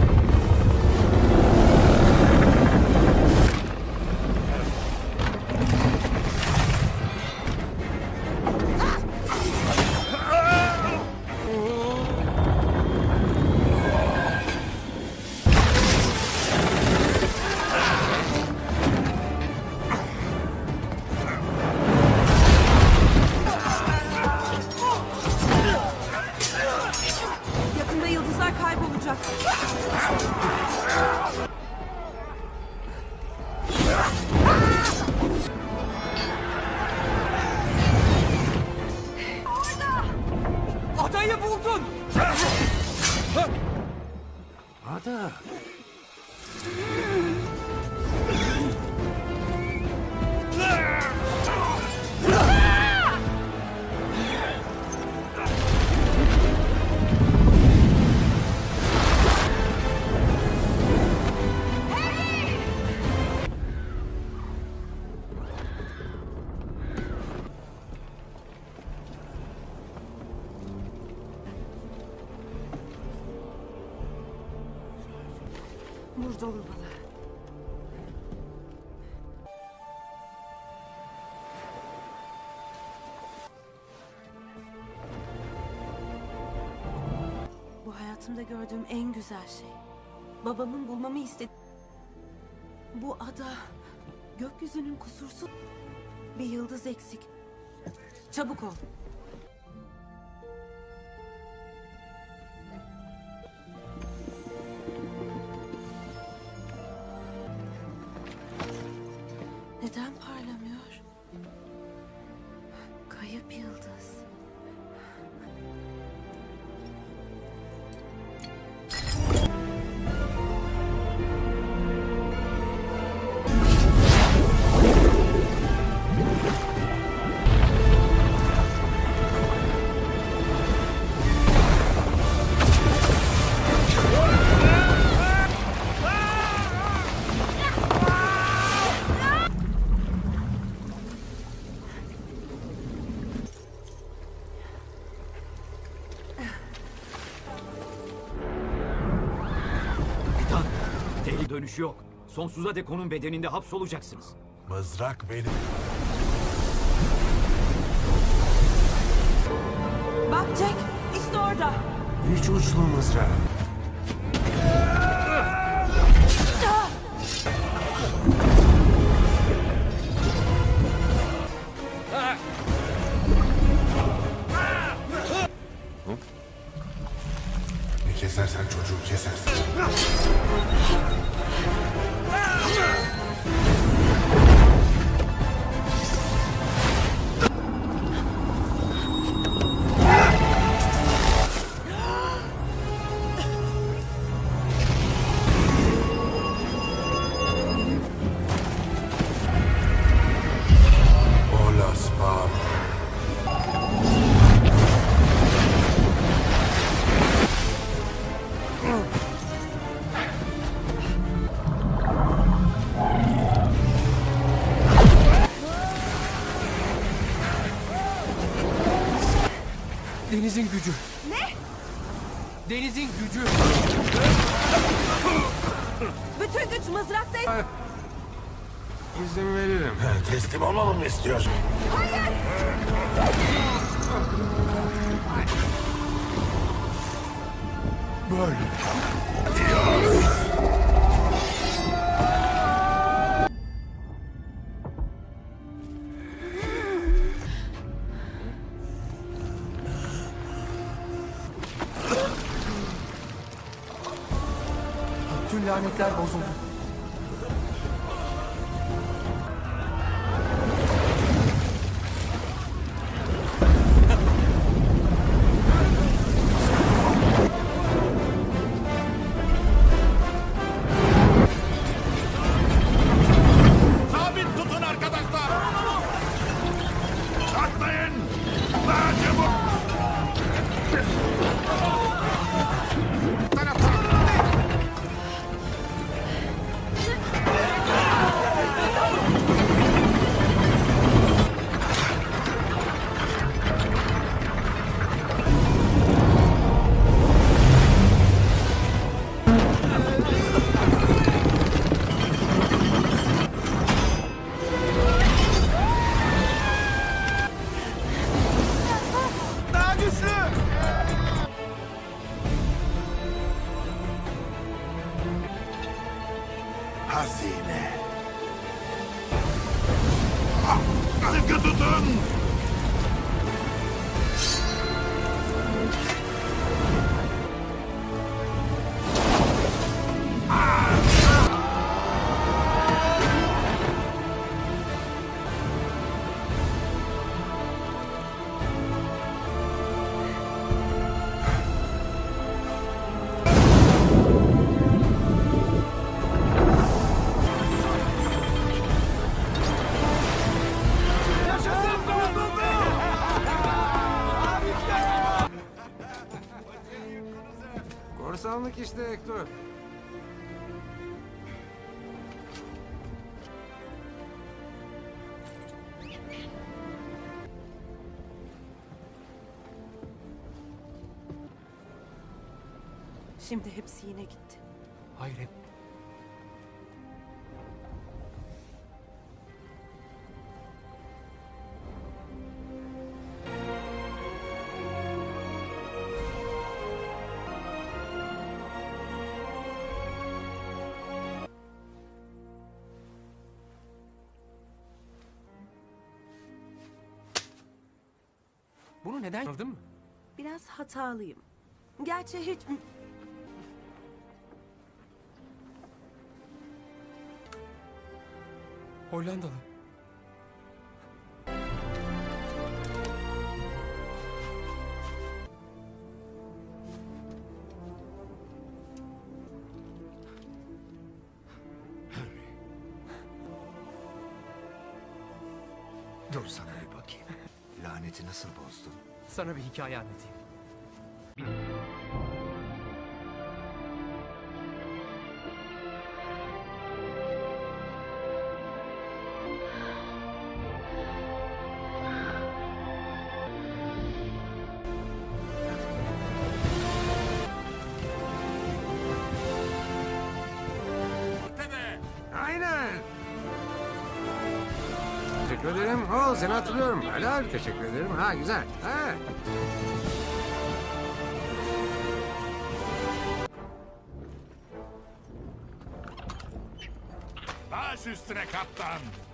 F: Yakında yıldızlar kaybolacak.
D: Adayı buldun!
G: Ada.
F: Burada olmalı. Bu hayatımda gördüğüm en güzel şey. Babamın bulmamı istedi. Bu ada gökyüzünün kusursuz bir yıldız eksik. Çabuk ol. Neden parlamıyor? Kayıp yıldız.
O: Kapitan, deli dönüşü yok. Sonsuza dek onun bedeninde hapsolacaksınız.
B: Mızrak benim.
F: Bak Jack, işte orada.
G: Üç uçlu mızrak.
B: Ne kesersen çocuğu kesersin. Ola spam.
D: Denizin gücü.
F: Ne?
D: Denizin gücü.
F: Bütün güç mızraktaydı.
G: İzin veririm.
B: Teslim olmamı mı istiyorsun?
F: Hayır!
B: Böyle.
D: Tüm lanetler bozuldu.
C: Sabit tutun arkadaşlar. Atlayın. Daha çabuk.
M: Daha güçlü.
B: Hazine.
C: Sıkı tutun.
G: Korsanlık işte Hector.
F: Şimdi hepsi yine gitti.
D: Hayır hep. Bunu neden yaptın mı?
F: Biraz hatalıyım. Gerçi hiç...
D: Hollandalı.
P: Dur sana bir bakayım. Laneti nasıl bozdun?
D: Sana bir hikaye anlatayım.
G: Aynen. Teşekkür ederim. Oo, seni hatırlıyorum. Helal, teşekkür ederim. Ha, güzel. Ha.
C: Baş üstüne kaptan.